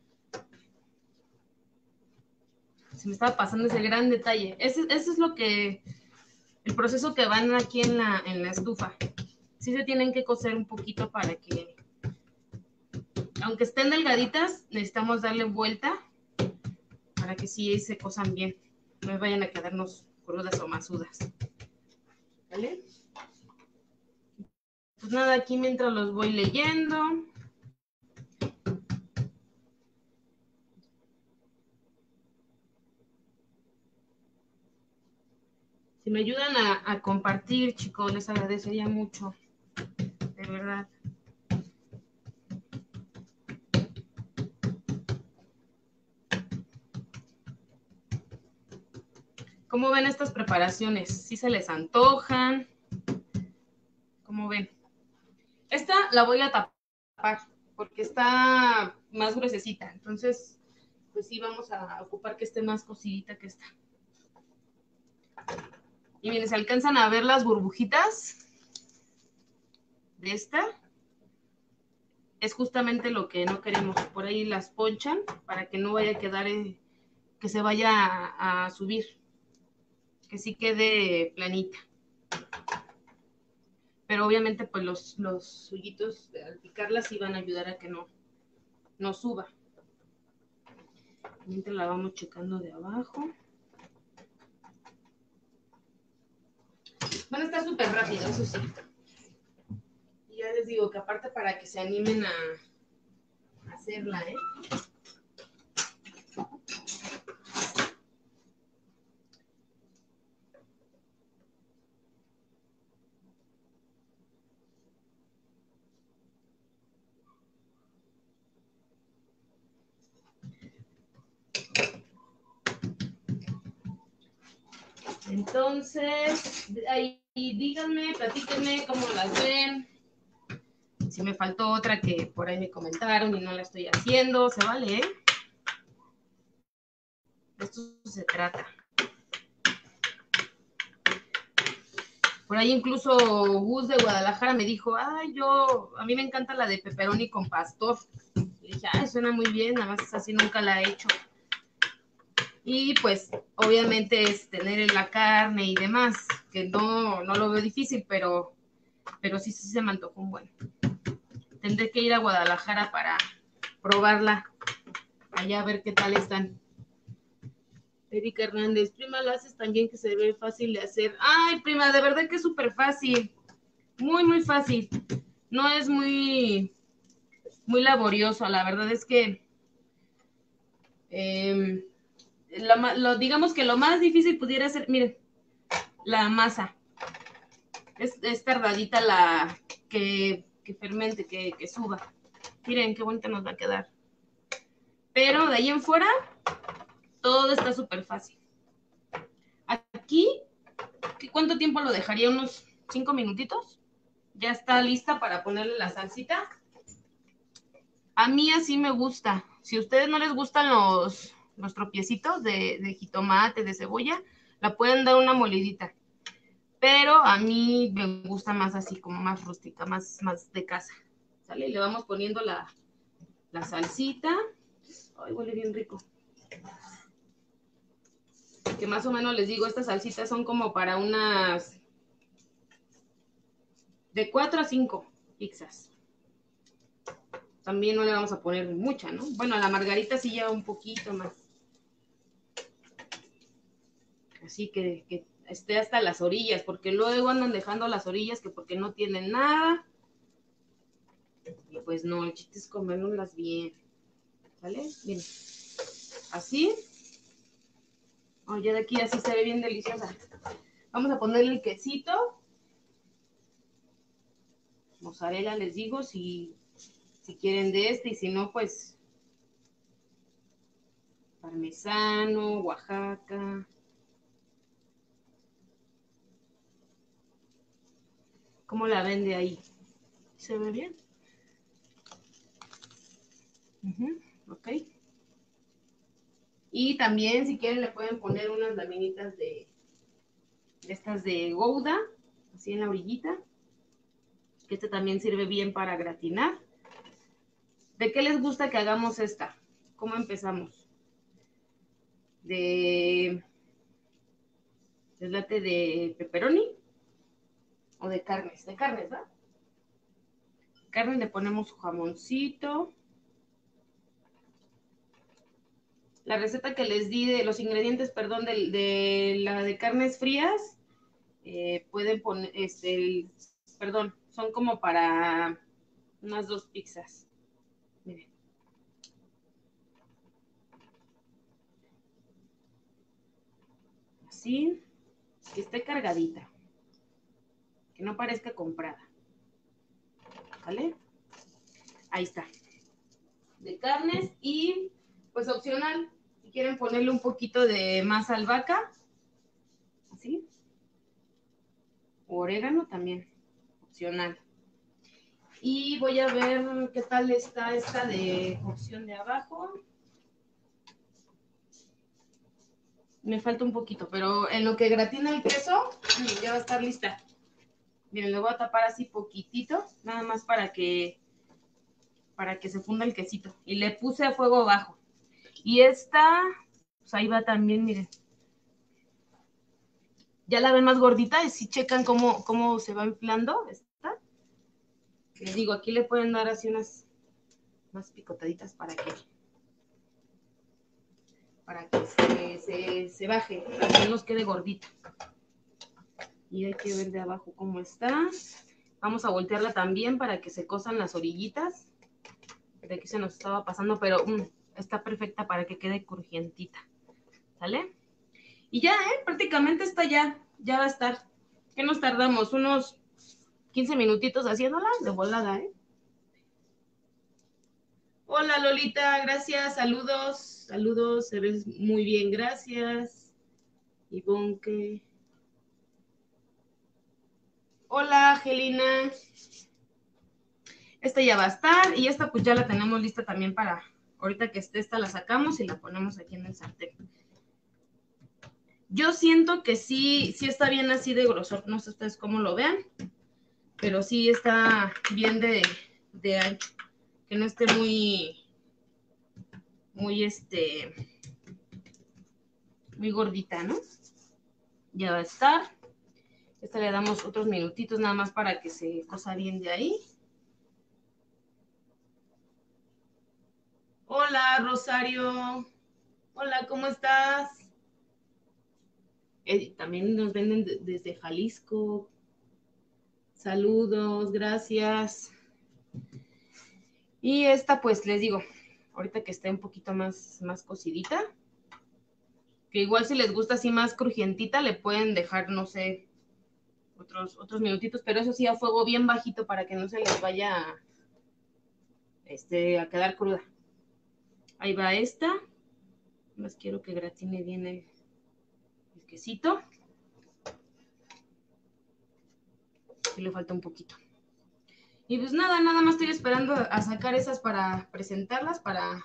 Se me estaba pasando ese gran detalle. Ese, ese es lo que, el proceso que van aquí en la, en la estufa. Sí se tienen que cocer un poquito para que, aunque estén delgaditas, necesitamos darle vuelta para que sí se cosan bien. No vayan a quedarnos crudas o masudas. ¿Vale? Pues nada, aquí mientras los voy leyendo. Si me ayudan a, a compartir, chicos, les agradecería mucho. De verdad. ¿Cómo ven estas preparaciones? ¿Sí se les antojan? ¿Cómo ven? Esta la voy a tapar porque está más gruesecita. Entonces, pues sí, vamos a ocupar que esté más cocidita que esta. Y miren, se alcanzan a ver las burbujitas de esta. Es justamente lo que no queremos. Por ahí las ponchan para que no vaya a quedar, eh, que se vaya a, a subir. Que sí quede planita. Pero obviamente pues los, los suyitos al picarlas sí van a ayudar a que no, no suba. Mientras la vamos checando de abajo. Van a estar súper rápido, eso sí. Y ya les digo que aparte para que se animen a, a hacerla, ¿eh? Entonces, ahí díganme, platíquenme cómo las ven. Si me faltó otra que por ahí me comentaron y no la estoy haciendo, se vale, ¿eh? De esto se trata. Por ahí incluso Gus de Guadalajara me dijo, ay, yo, a mí me encanta la de pepperoni con pastor. Y dije, ay, suena muy bien, nada más así nunca la he hecho. Y pues, obviamente es tener la carne y demás, que no, no lo veo difícil, pero, pero sí, sí se me antojó un buen. Tendré que ir a Guadalajara para probarla, allá a ver qué tal están. Erika Hernández, prima, la haces también que se ve fácil de hacer. Ay, prima, de verdad que es súper fácil. Muy, muy fácil. No es muy, muy laborioso. La verdad es que, eh, lo, lo, digamos que lo más difícil pudiera ser, miren, la masa. Es, es tardadita la que, que fermente, que, que suba. Miren qué bonita nos va a quedar. Pero de ahí en fuera, todo está súper fácil. Aquí, ¿cuánto tiempo lo dejaría? ¿Unos cinco minutitos? Ya está lista para ponerle la salsita. A mí así me gusta. Si a ustedes no les gustan los, los tropiecitos de, de jitomate, de cebolla, la pueden dar una molidita. Pero a mí me gusta más así, como más rústica, más, más de casa. ¿Sale? Le vamos poniendo la, la salsita. Ay, huele bien rico. Que más o menos les digo, estas salsitas son como para unas de cuatro a cinco pizzas. También no le vamos a poner mucha, ¿no? Bueno, a la margarita sí lleva un poquito más. así que, que esté hasta las orillas, porque luego andan dejando las orillas que porque no tienen nada. Y pues no, el chiste es comérnoslas bien, ¿vale? Bien, así. Oh, ya de aquí así se ve bien deliciosa. Vamos a ponerle el quesito. Mozzarella, les digo, si, si quieren de este, y si no, pues parmesano, Oaxaca. ¿Cómo la vende ahí? ¿Se ve bien? Uh-huh, ok. Y también, si quieren, le pueden poner unas laminitas de, de estas de Gouda, así en la orillita. Que este también sirve bien para gratinar. ¿De qué les gusta que hagamos esta? ¿Cómo empezamos? De deslate de pepperoni o de carnes. De carnes, ¿verdad? Carne le ponemos su jamoncito. La receta que les di de los ingredientes, perdón, de, de la de carnes frías, eh, pueden poner, este, el, perdón, son como para unas dos pizzas. Miren. Así, que esté cargadita, que no parezca comprada. ¿Vale? Ahí está. De carnes y, pues opcional, si quieren ponerle un poquito de más albahaca, así, o orégano también, opcional. Y voy a ver qué tal está esta de opción de abajo. Me falta un poquito, pero en lo que gratina el queso, ya va a estar lista. Miren, le voy a tapar así poquitito, nada más para que, para que se funda el quesito. Y le puse a fuego bajo. Y esta, pues ahí va también, miren. Ya la ven más gordita, y si checan cómo, cómo se va inflando esta. Les digo, aquí le pueden dar así unas, unas picotaditas para que, para que se, se, se baje, para que no nos quede gordita. Y hay que ver de abajo cómo está. Vamos a voltearla también para que se cosan las orillitas. De aquí se nos estaba pasando, pero um, está perfecta para que quede crujientita. ¿Sale? Y ya, ¿eh? Prácticamente está ya. Ya va a estar. ¿Qué nos tardamos? Unos quince minutitos haciéndola de volada, ¿eh? Hola, Lolita. Gracias. Saludos. Saludos. Se ves muy bien. Gracias. Ivonne. Hola, Angelina. Esta ya va a estar y esta pues ya la tenemos lista también para ahorita que esté esta la sacamos y la ponemos aquí en el sartén. Yo siento que sí, sí está bien así de grosor, no sé ustedes cómo lo vean, pero sí está bien de, de ancho, que no esté muy, muy este, muy gordita, ¿no? Ya va a estar. Esta le damos otros minutitos nada más para que se cosa bien de ahí. Hola, Rosario. Hola, ¿cómo estás? Eh, también nos venden de, desde Jalisco. Saludos, gracias. Y esta, pues les digo, ahorita que esté un poquito más, más cocidita, que igual si les gusta así más crujientita, le pueden dejar, no sé, otros, otros minutitos, pero eso sí a fuego bien bajito para que no se les vaya a, este, a quedar cruda. Ahí va esta. Más quiero que gratine bien el, el quesito. Y le falta un poquito. Y pues nada, nada más estoy esperando a sacar esas para presentarlas, para,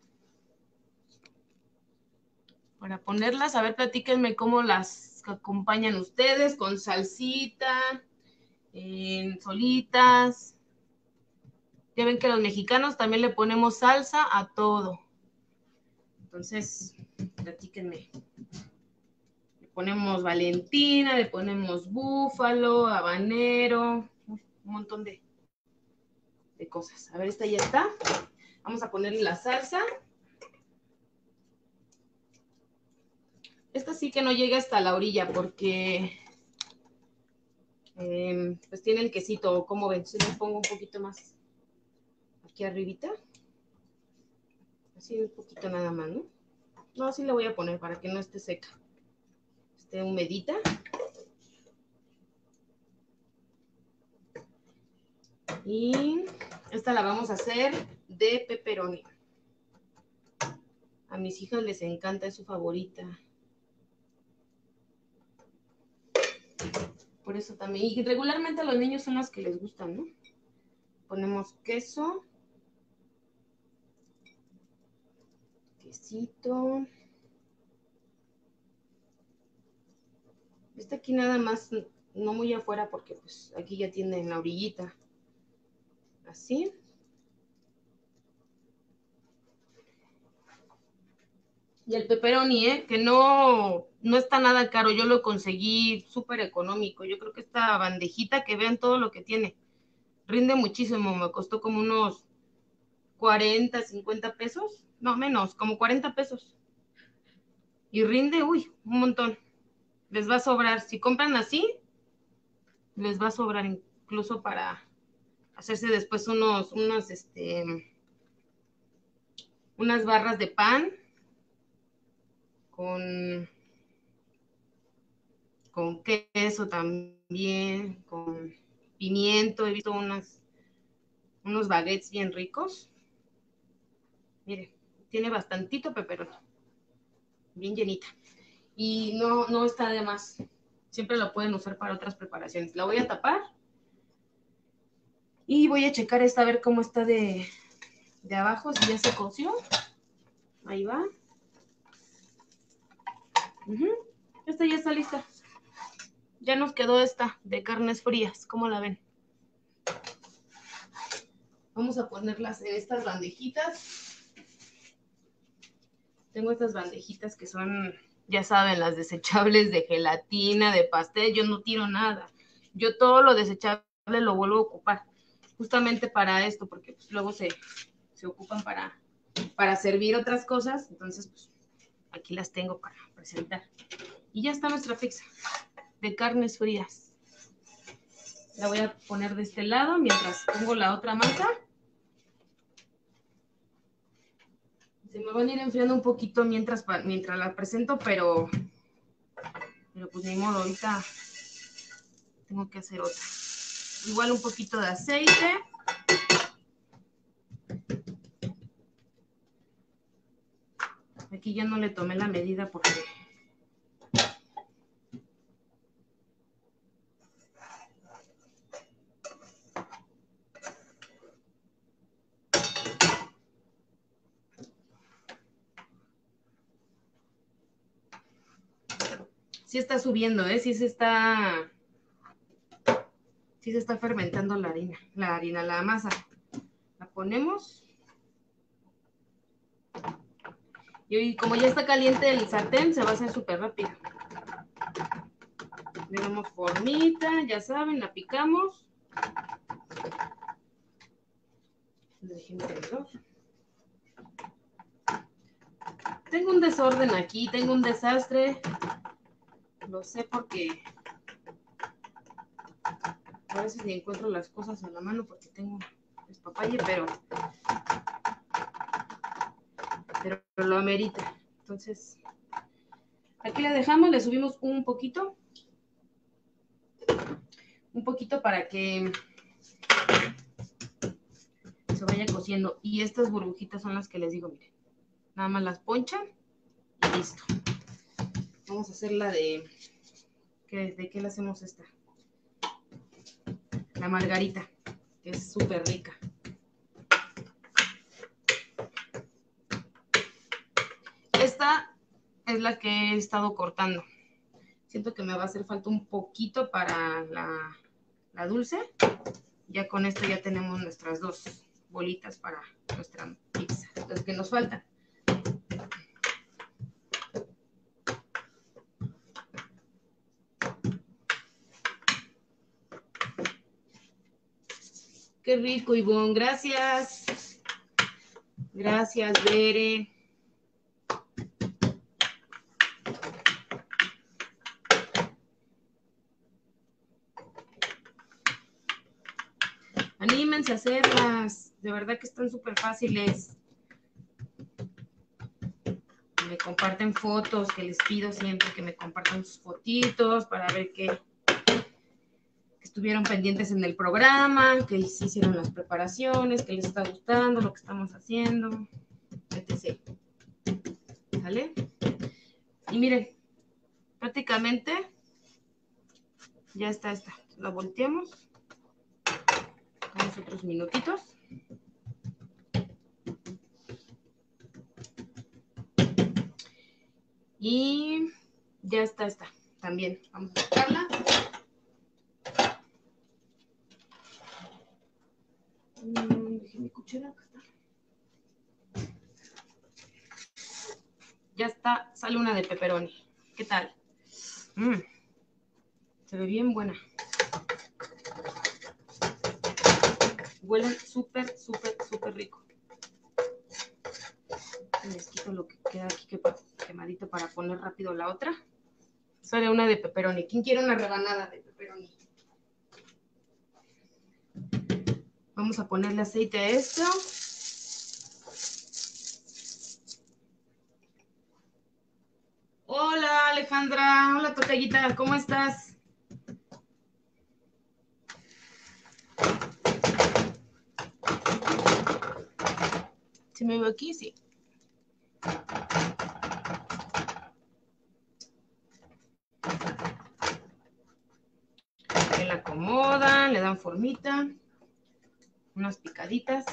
para ponerlas. A ver, platíquenme cómo las acompañan ustedes, con salsita, eh, solitas. Ya ven que los mexicanos también le ponemos salsa a todo. Entonces, platíquenme. Le ponemos Valentina, le ponemos búfalo, habanero, un montón de, de cosas. A ver, esta ya está. Vamos a ponerle la salsa. Esta sí que no llegue hasta la orilla porque eh, pues tiene el quesito, como ven, si le pongo un poquito más aquí arribita. Así un poquito nada más, ¿no? No, así le voy a poner para que no esté seca. Esté humedita. Y esta la vamos a hacer de pepperoni. A mis hijas les encanta, es su favorita. Por eso también. Y regularmente a los niños son las que les gustan, ¿no? Ponemos queso. Quesito. Este aquí nada más, no muy afuera porque pues aquí ya tiene la orillita. Así. Y el pepperoni, ¿eh? Que no, no está nada caro. Yo lo conseguí súper económico. Yo creo que esta bandejita, que vean todo lo que tiene, rinde muchísimo. Me costó como unos cuarenta, cincuenta pesos. No, menos, como cuarenta pesos. Y rinde, uy, un montón. Les va a sobrar. Si compran así, les va a sobrar incluso para hacerse después unos, unos, este, unas barras de pan con, con queso también, con pimiento. He visto unas, unos baguettes bien ricos. Mire, tiene bastantito pepperoni, bien llenita. Y no, no está de más. Siempre lo pueden usar para otras preparaciones. La voy a tapar. Y voy a checar esta a ver cómo está de, de abajo, si ya se coció. Ahí va. Uh-huh. Esta ya está lista. Ya nos quedó esta de carnes frías. ¿Cómo la ven? Vamos a ponerlas en estas bandejitas. Tengo estas bandejitas que son, ya saben, las desechables de gelatina, de pastel. Yo no tiro nada. Yo todo lo desechable lo vuelvo a ocupar. Justamente para esto, porque pues, luego se, se ocupan para, para servir otras cosas. Entonces, pues, aquí las tengo para presentar. Y ya está nuestra pizza de carnes frías. La voy a poner de este lado mientras pongo la otra masa. Se me van a ir enfriando un poquito mientras, mientras la presento, pero, pero pues ni modo, ahorita tengo que hacer otra. Igual un poquito de aceite. Aquí ya no le tomé la medida porque sí está subiendo, ¿eh? Sí se está, sí se está fermentando la harina, la harina, la masa. La ponemos. Y como ya está caliente el sartén, se va a hacer súper rápido. Le damos formita, ya saben, la picamos. Déjenme verlo. Tengo un desorden aquí, tengo un desastre. Lo sé porque a veces ni encuentro las cosas a la mano porque tengo despapalle, pero, pero lo amerita. Entonces, aquí la dejamos, le subimos un poquito. Un poquito para que se vaya cociendo. Y estas burbujitas son las que les digo, miren. Nada más las ponchan y listo. Vamos a hacer la de... ¿qué, ¿De qué le hacemos esta? La margarita, que es súper rica. Esta es la que he estado cortando. Siento que me va a hacer falta un poquito para la, la dulce. Ya con esto ya tenemos nuestras dos bolitas para nuestra pizza. Las que nos faltan. Qué rico, Ivonne. Gracias. Gracias, Bere. anímense a hacerlas. De verdad que están súper fáciles. Me comparten fotos, que les pido siempre que me compartan sus fotitos para ver que, que estuvieron pendientes en el programa, que se hicieron las preparaciones, que les está gustando lo que estamos haciendo, etcétera. ¿Sale? Y miren, prácticamente ya está esta. La volteamos. Unos otros minutitos. Y ya está esta. También vamos a sacarla. Mm, dejé mi cuchara. Acá está. Ya está. Sale una de pepperoni. ¿Qué tal? Mm, se ve bien buena. Huelen súper, súper, súper rico. Les quito lo que queda aquí que quemadito para poner rápido la otra. Sale una de pepperoni. ¿Quién quiere una rebanada de pepperoni? Vamos a ponerle aceite a esto. Hola, Alejandra. Hola, Tocayita. ¿Cómo estás? ¿Se me ve aquí? Sí. La acomodan, le dan formita, unas picaditas.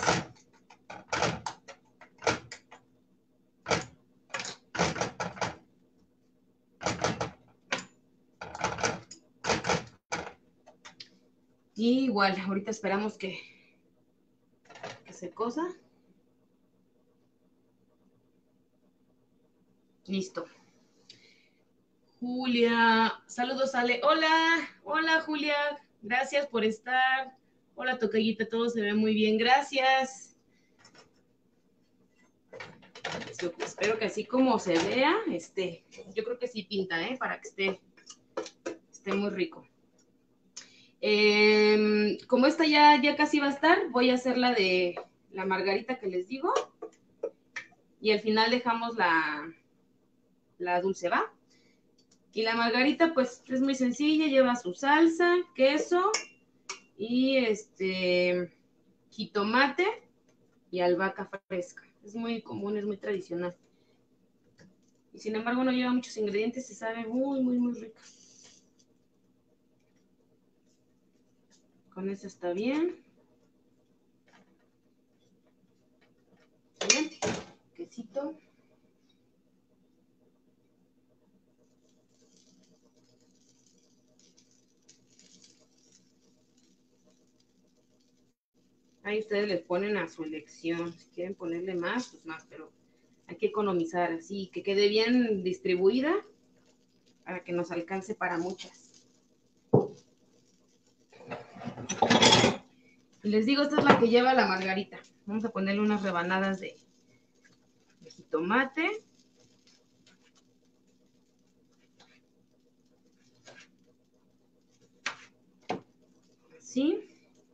Y igual, ahorita esperamos que, que se cosa. Listo. Julia, saludos, Ale. Hola, hola, Julia. Gracias por estar. Hola, Tocayita, todo se ve muy bien. Gracias. Espero que así como se vea, este, yo creo que sí pinta, ¿eh? Para que esté, esté muy rico. Eh, como esta ya, ya casi va a estar, voy a hacer la de la margarita que les digo. Y al final dejamos la, la dulce, ¿va? Y la margarita, pues, es muy sencilla, lleva su salsa, queso y este jitomate y albahaca fresca. Es muy común, es muy tradicional. Y sin embargo no lleva muchos ingredientes y sabe muy, muy, muy rica. Con eso está bien. Bien, quesito. Ahí ustedes les ponen a su elección. Si quieren ponerle más, pues más, pero hay que economizar así, que quede bien distribuida para que nos alcance para muchas. Y les digo, esta es la que lleva la margarita. Vamos a ponerle unas rebanadas de, de jitomate. Así.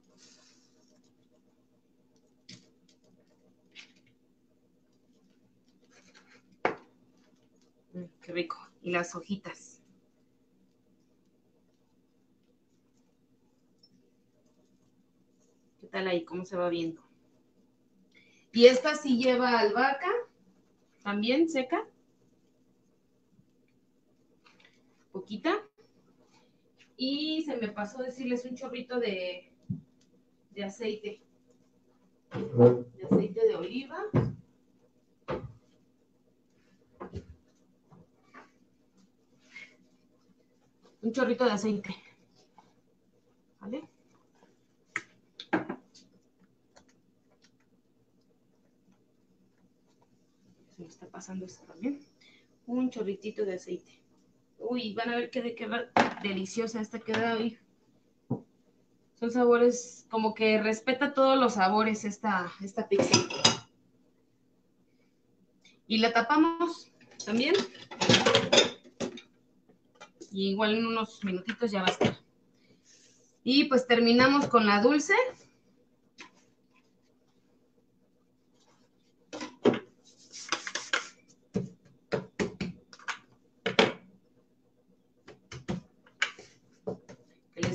Mm, qué rico. Y las hojitas. ¿Qué tal ahí? ¿Cómo se va viendo? Y esta sí lleva albahaca, también seca. Poquita. Y se me pasó decirles un chorrito de, de aceite. De aceite de oliva. Un chorrito de aceite. ¿Vale? Se me está pasando esto también. Un chorritito de aceite. Uy, van a ver que de qué deliciosa esta queda hoy. Son sabores, como que respeta todos los sabores esta, esta pizza. Y la tapamos también. Y igual en unos minutitos ya va a estar. Y pues terminamos con la dulce.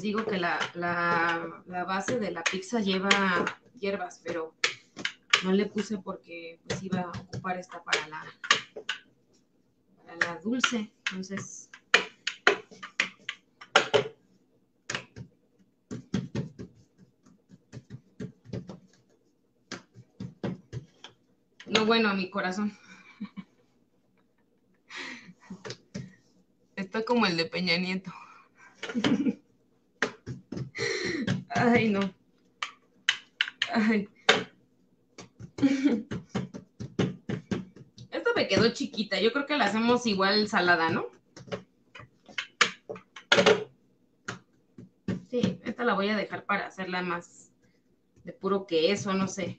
les digo que la, la, la base de la pizza lleva hierbas, pero no le puse porque pues iba a ocupar esta para la, para la dulce. Entonces, no, bueno, a mi corazón. Está como el de Peña Nieto. Ay, no. Ay. Esta me quedó chiquita. Yo creo que la hacemos igual salada, ¿no? Sí, esta la voy a dejar para hacerla más de puro queso, no sé.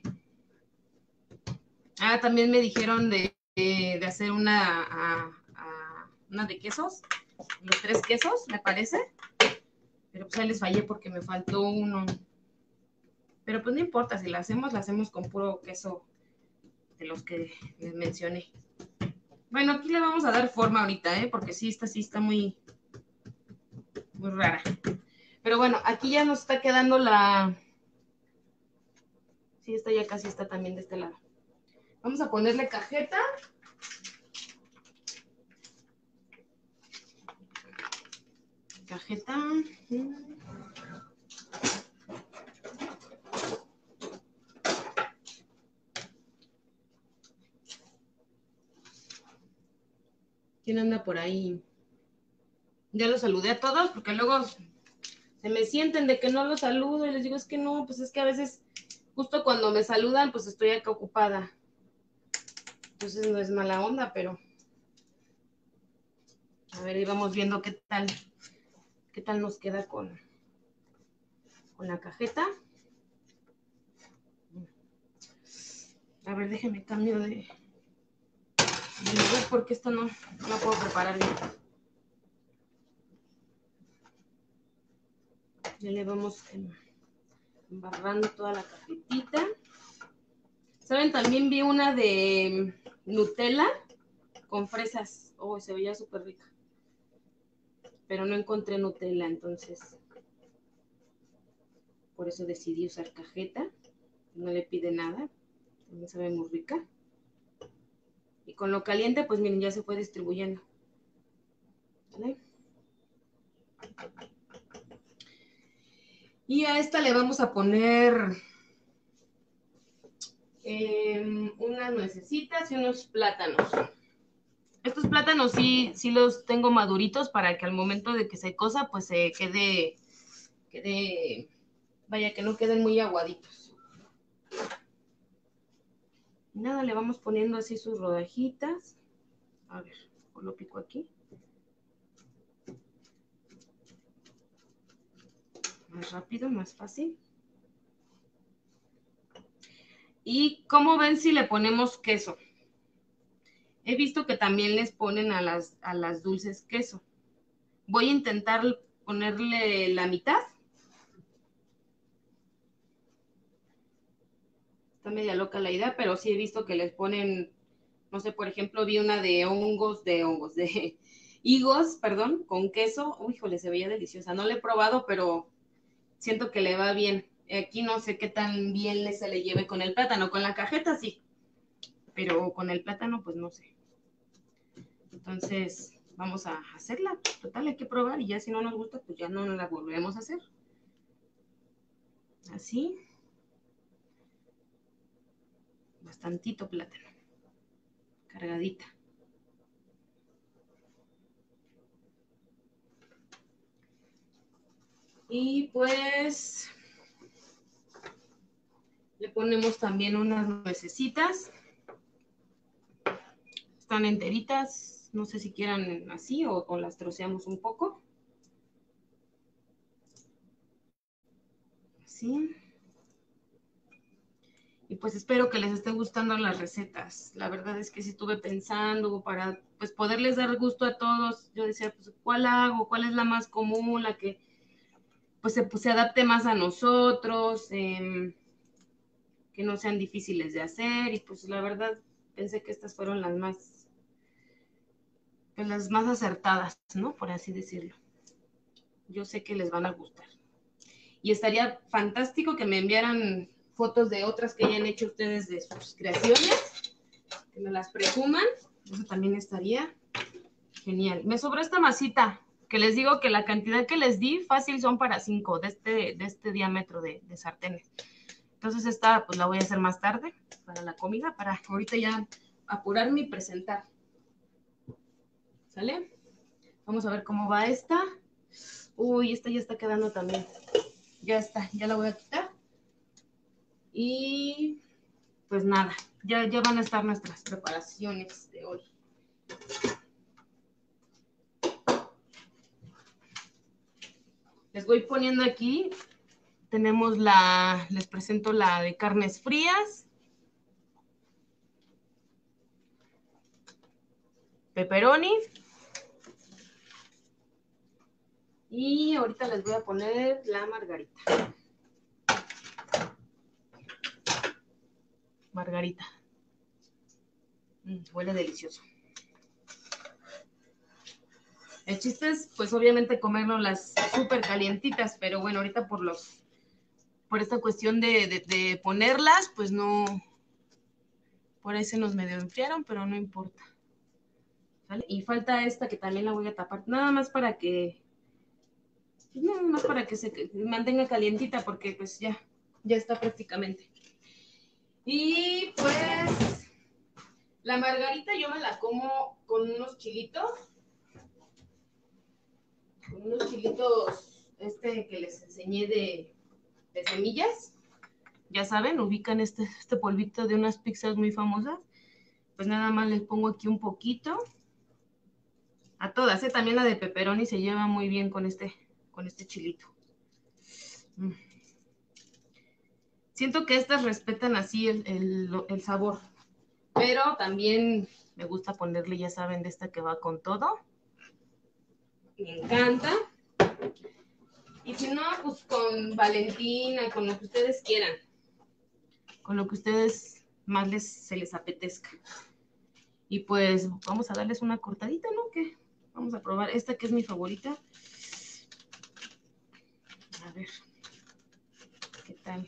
Ah, también me dijeron de, de, de hacer una, a, a, una de quesos, los tres quesos, me parece. Pero pues ahí les fallé porque me faltó uno. Pero pues no importa, si la hacemos, la hacemos con puro queso de los que les mencioné. Bueno, aquí le vamos a dar forma ahorita, ¿eh? Porque sí, esta sí está muy, muy rara. Pero bueno, aquí ya nos está quedando la... Sí, esta ya casi está también de este lado. Vamos a ponerle cajeta. Cajeta. ¿Quién anda por ahí? Ya los saludé a todos porque luego se me sienten de que no los saludo y les digo, es que no, pues es que a veces justo cuando me saludan, pues estoy acá ocupada. Entonces no es mala onda, pero a ver, ahí vamos viendo qué tal, qué tal nos queda con, con la cajeta. A ver, déjenme cambio de, de lugar porque esto no, no la puedo preparar bien. Ya le vamos embarrando toda la cajetita. ¿Saben? También vi una de Nutella con fresas. Oh, se veía súper rica. Pero no encontré Nutella, entonces por eso decidí usar cajeta. No le pide nada. También sabe muy rica. Y con lo caliente, pues miren, ya se fue distribuyendo. ¿Vale? Y a esta le vamos a poner eh, unas nuecesitas y unos plátanos. Estos plátanos sí, sí los tengo maduritos para que al momento de que se cosa, pues se quede, quede, vaya, que no queden muy aguaditos. Nada, le vamos poniendo así sus rodajitas. A ver, lo pico aquí. Más rápido, más fácil. Y como ven si le ponemos queso. He visto que también les ponen a las, a las dulces queso. Voy a intentar ponerle la mitad. Está media loca la idea, pero sí he visto que les ponen, no sé, por ejemplo, vi una de hongos, de hongos, de higos, perdón, con queso. Uy, híjole, se veía deliciosa. No la he probado, pero siento que le va bien. Aquí no sé qué tan bien se le lleve con el plátano. Con la cajeta sí, pero con el plátano pues no sé. Entonces vamos a hacerla. Total, hay que probar y ya si no nos gusta, pues ya no la volvemos a hacer. Así. Bastantito plátano. Cargadita. Y pues le ponemos también unas nuecesitas. Están enteritas. No sé si quieran así o, o las troceamos un poco. Así. Y pues espero que les esté gustando las recetas. La verdad es que sí estuve pensando para pues poderles dar gusto a todos. Yo decía, pues, ¿cuál hago? ¿Cuál es la más común? La que pues se, pues, se adapte más a nosotros, eh, que no sean difíciles de hacer. Y pues la verdad pensé que estas fueron las más, pues las más acertadas, ¿no? Por así decirlo. Yo sé que les van a gustar. Y estaría fantástico que me enviaran fotos de otras que hayan hecho ustedes de sus creaciones, que me las presuman. Eso también estaría genial. Me sobró esta masita, que les digo que la cantidad que les di fácil son para cinco de este, de este diámetro de, de sartenes. Entonces esta pues la voy a hacer más tarde para la comida, para ahorita ya apurarme y presentar. ¿Sale? Vamos a ver cómo va esta. Uy, esta ya está quedando también. Ya está, ya la voy a quitar. Y pues nada, ya, ya van a estar nuestras preparaciones de hoy. Les voy poniendo aquí. Tenemos la, les presento la de carnes frías. Pepperoni. Y ahorita les voy a poner la margarita. Margarita. Mm, huele delicioso. El chiste es, pues obviamente comernos las súper calientitas, pero bueno, ahorita por los, por esta cuestión de, de, de ponerlas, pues no, por ahí se nos medio enfriaron, pero no importa. ¿Vale? Y falta esta que también la voy a tapar, nada más para que, nada más para que se mantenga calientita, porque pues ya, ya está prácticamente. Y pues la margarita yo me la como con unos chilitos, con unos chilitos este que les enseñé de, de semillas. Ya saben, ubican este, este polvito de unas pizzas muy famosas. Pues nada más les pongo aquí un poquito. A todas, ¿eh? También la de pepperoni se lleva muy bien con este, con este chilito. Mm. Siento que estas respetan así el, el, el sabor. Pero también me gusta ponerle, ya saben, de esta que va con todo. Me encanta. Y si no, pues con Valentina, con lo que ustedes quieran. Con lo que ustedes más les, se les apetezca. Y pues vamos a darles una cortadita, ¿no? ¿Qué? Vamos a probar esta que es mi favorita. A ver. ¿Qué tal?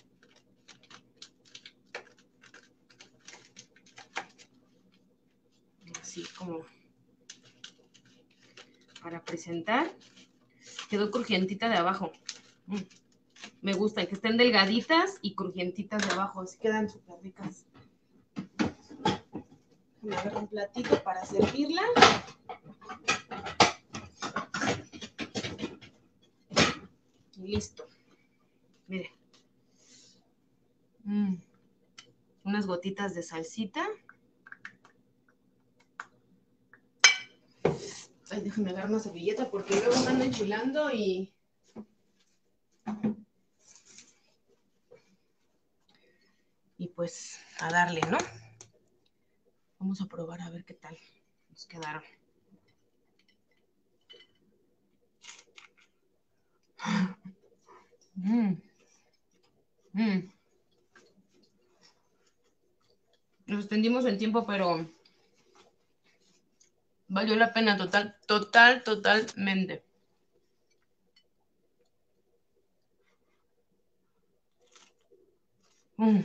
Así como para presentar. Quedó crujientita de abajo. Mm. Me gusta que estén delgaditas y crujientitas de abajo. Así quedan súper ricas. Me agarro un platito para servirla. Y listo. Miren. Mm. Unas gotitas de salsita. Ay, déjenme agarrar una servilleta porque luego me ando enchilando y... Y pues a darle, ¿no? Vamos a probar a ver qué tal nos quedaron. Mmm. Mmm. Nos extendimos en tiempo, pero valió la pena total, total, totalmente. Mmm.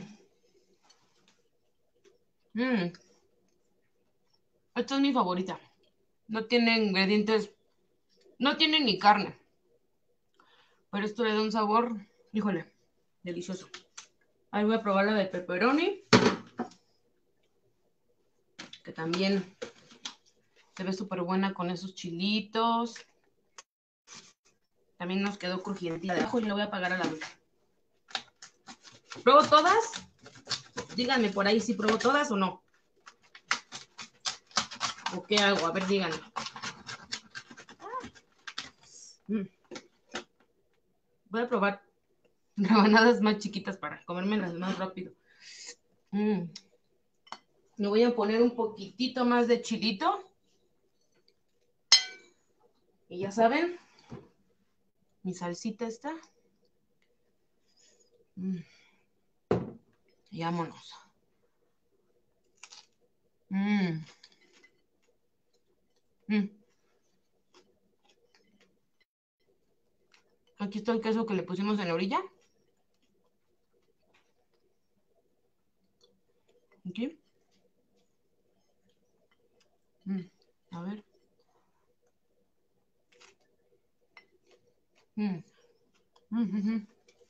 Mmm. Esta es mi favorita. No tiene ingredientes, no tiene ni carne. Pero esto le da un sabor, híjole, delicioso. Ahí voy a probar la de pepperoni, que también se ve súper buena con esos chilitos. También nos quedó crujientita de abajo y le voy a pagar a la luz. ¿Pruebo todas? Díganme por ahí si pruebo todas o no. ¿O qué hago? A ver, díganme. Mm. Voy a probar rebanadas más chiquitas para comérmelas más rápido. Mm. Le voy a poner un poquitito más de chilito. Y ya saben, mi salsita está. Mm. Y vámonos. Mm. Mm. Aquí está el queso que le pusimos en la orilla. Aquí. Mm, a ver. Mm. Mm, mm, mm.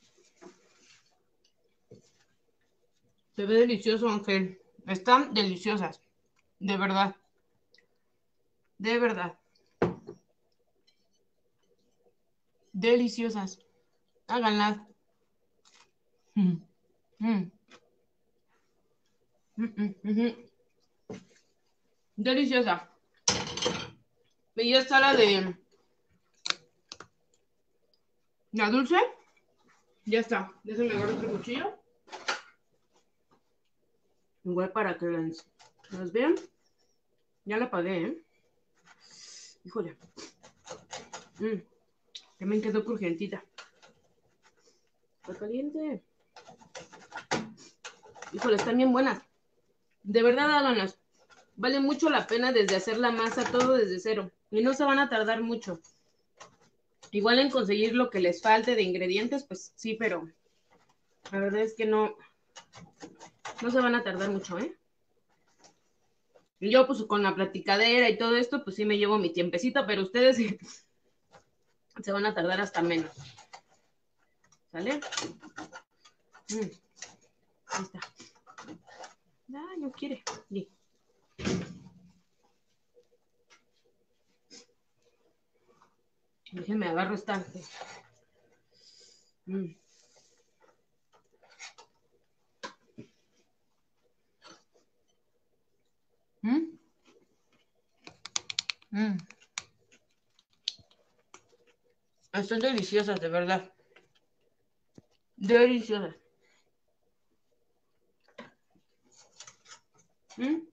Se ve delicioso, Ángel. Están deliciosas. De verdad. De verdad. Deliciosas. Háganlas. Mm, mm, mm, mm, mm. Deliciosa. Y ya está la de la dulce. Ya está. Déjenme agarrar otro cuchillo. Igual para que las, las vean. Ya la apagué, ¿eh? Híjole. Mm, también quedó crujientita. Está caliente. Híjole, están bien buenas. De verdad, háganlas. Vale mucho la pena desde hacer la masa, todo desde cero. Y no se van a tardar mucho. Igual en conseguir lo que les falte de ingredientes, pues sí, pero la verdad es que no, no se van a tardar mucho, ¿eh? Yo, pues, con la platicadera y todo esto, pues sí me llevo mi tiempecito, pero ustedes se van a tardar hasta menos. ¿Sale? Mm. Ahí está. Ah, no quiere. Sí. Déjenme agarro esta. Mm. ¿Mm? Mm. Están deliciosas, de verdad. Deliciosas. ¿Mm?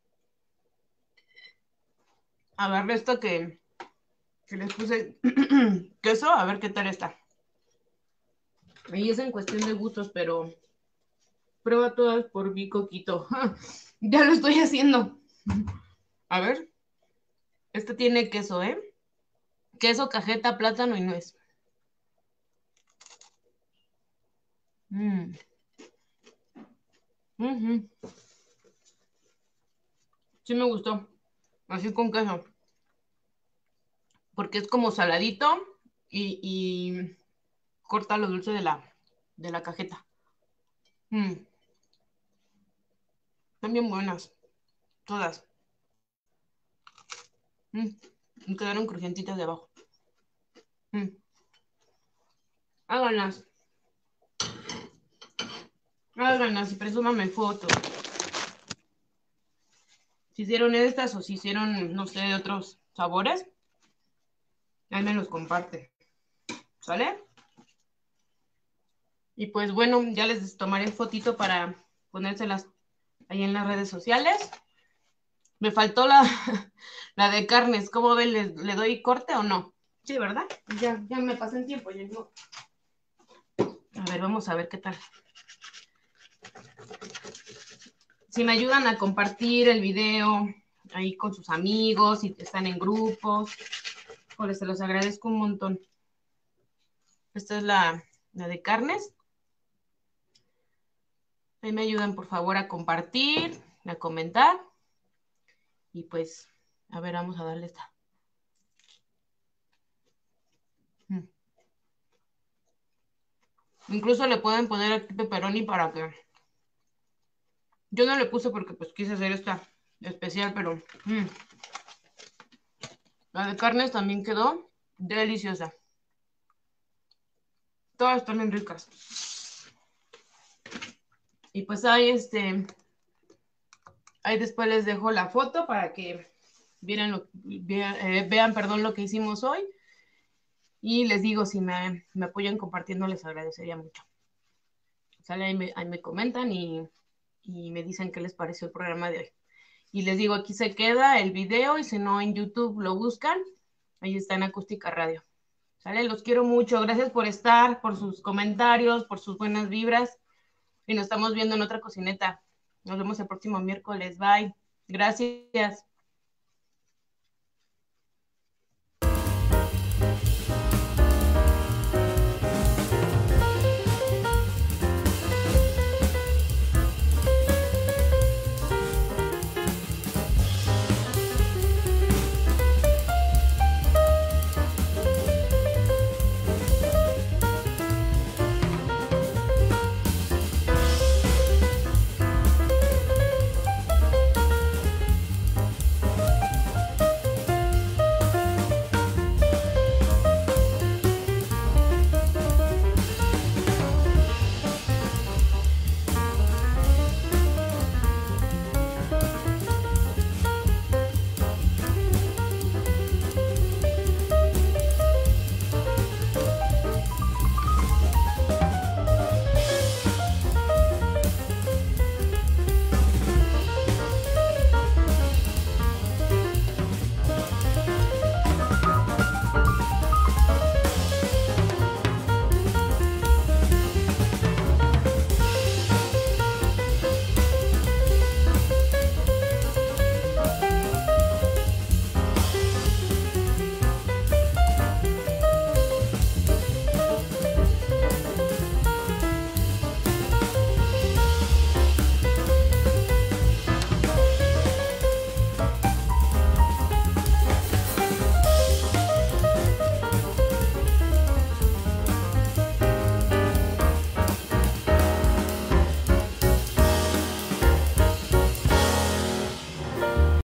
Agarré esto que, que les puse queso, a ver qué tal está. Ahí es en cuestión de gustos, pero prueba todas por mi coquito. Ya lo estoy haciendo. A ver. Este tiene queso, ¿eh? Queso, cajeta, plátano y nuez. Mm. Uh-huh. Sí me gustó. Así con queso. Porque es como saladito y, y corta lo dulce de la, de la cajeta. Mm. Están bien buenas. Todas. Mm. Y quedaron crujientitas de abajo. Mm. Háganlas. Háganlas y presúmame fotos. Si hicieron estas o si hicieron, no sé, de otros sabores, ahí me los comparte. ¿Sale? Y pues bueno, ya les tomaré fotito para ponérselas ahí en las redes sociales. Me faltó la, la de carnes. ¿Cómo ven? ¿Le, ¿Le doy corte o no? Sí, ¿verdad? Ya, ya me pasé el tiempo. Ya no. A ver, vamos a ver qué tal. Si me ayudan a compartir el video ahí con sus amigos, si están en grupos, pues se los agradezco un montón. Esta es la, la de carnes. Ahí me ayudan, por favor, a compartir, a comentar. Y pues, a ver, vamos a darle esta. Mm. Incluso le pueden poner aquí pepperoni para que... Yo no le puse porque pues quise hacer esta especial, pero... Mm. La de carnes también quedó deliciosa. Todas están bien ricas. Y pues ahí este... Ahí después les dejo la foto para que vieran lo, vean, eh, vean perdón, lo que hicimos hoy. Y les digo, si me, me apoyan compartiendo, les agradecería mucho. ¿Sale? Ahí me, ahí me comentan y, y me dicen qué les pareció el programa de hoy. Y les digo, aquí se queda el video y si no en YouTube lo buscan, ahí está en Acústica Radio. ¿Sale? Los quiero mucho. Gracias por estar, por sus comentarios, por sus buenas vibras. Y nos estamos viendo en otra cocineta. Nos vemos el próximo miércoles. Bye. Gracias.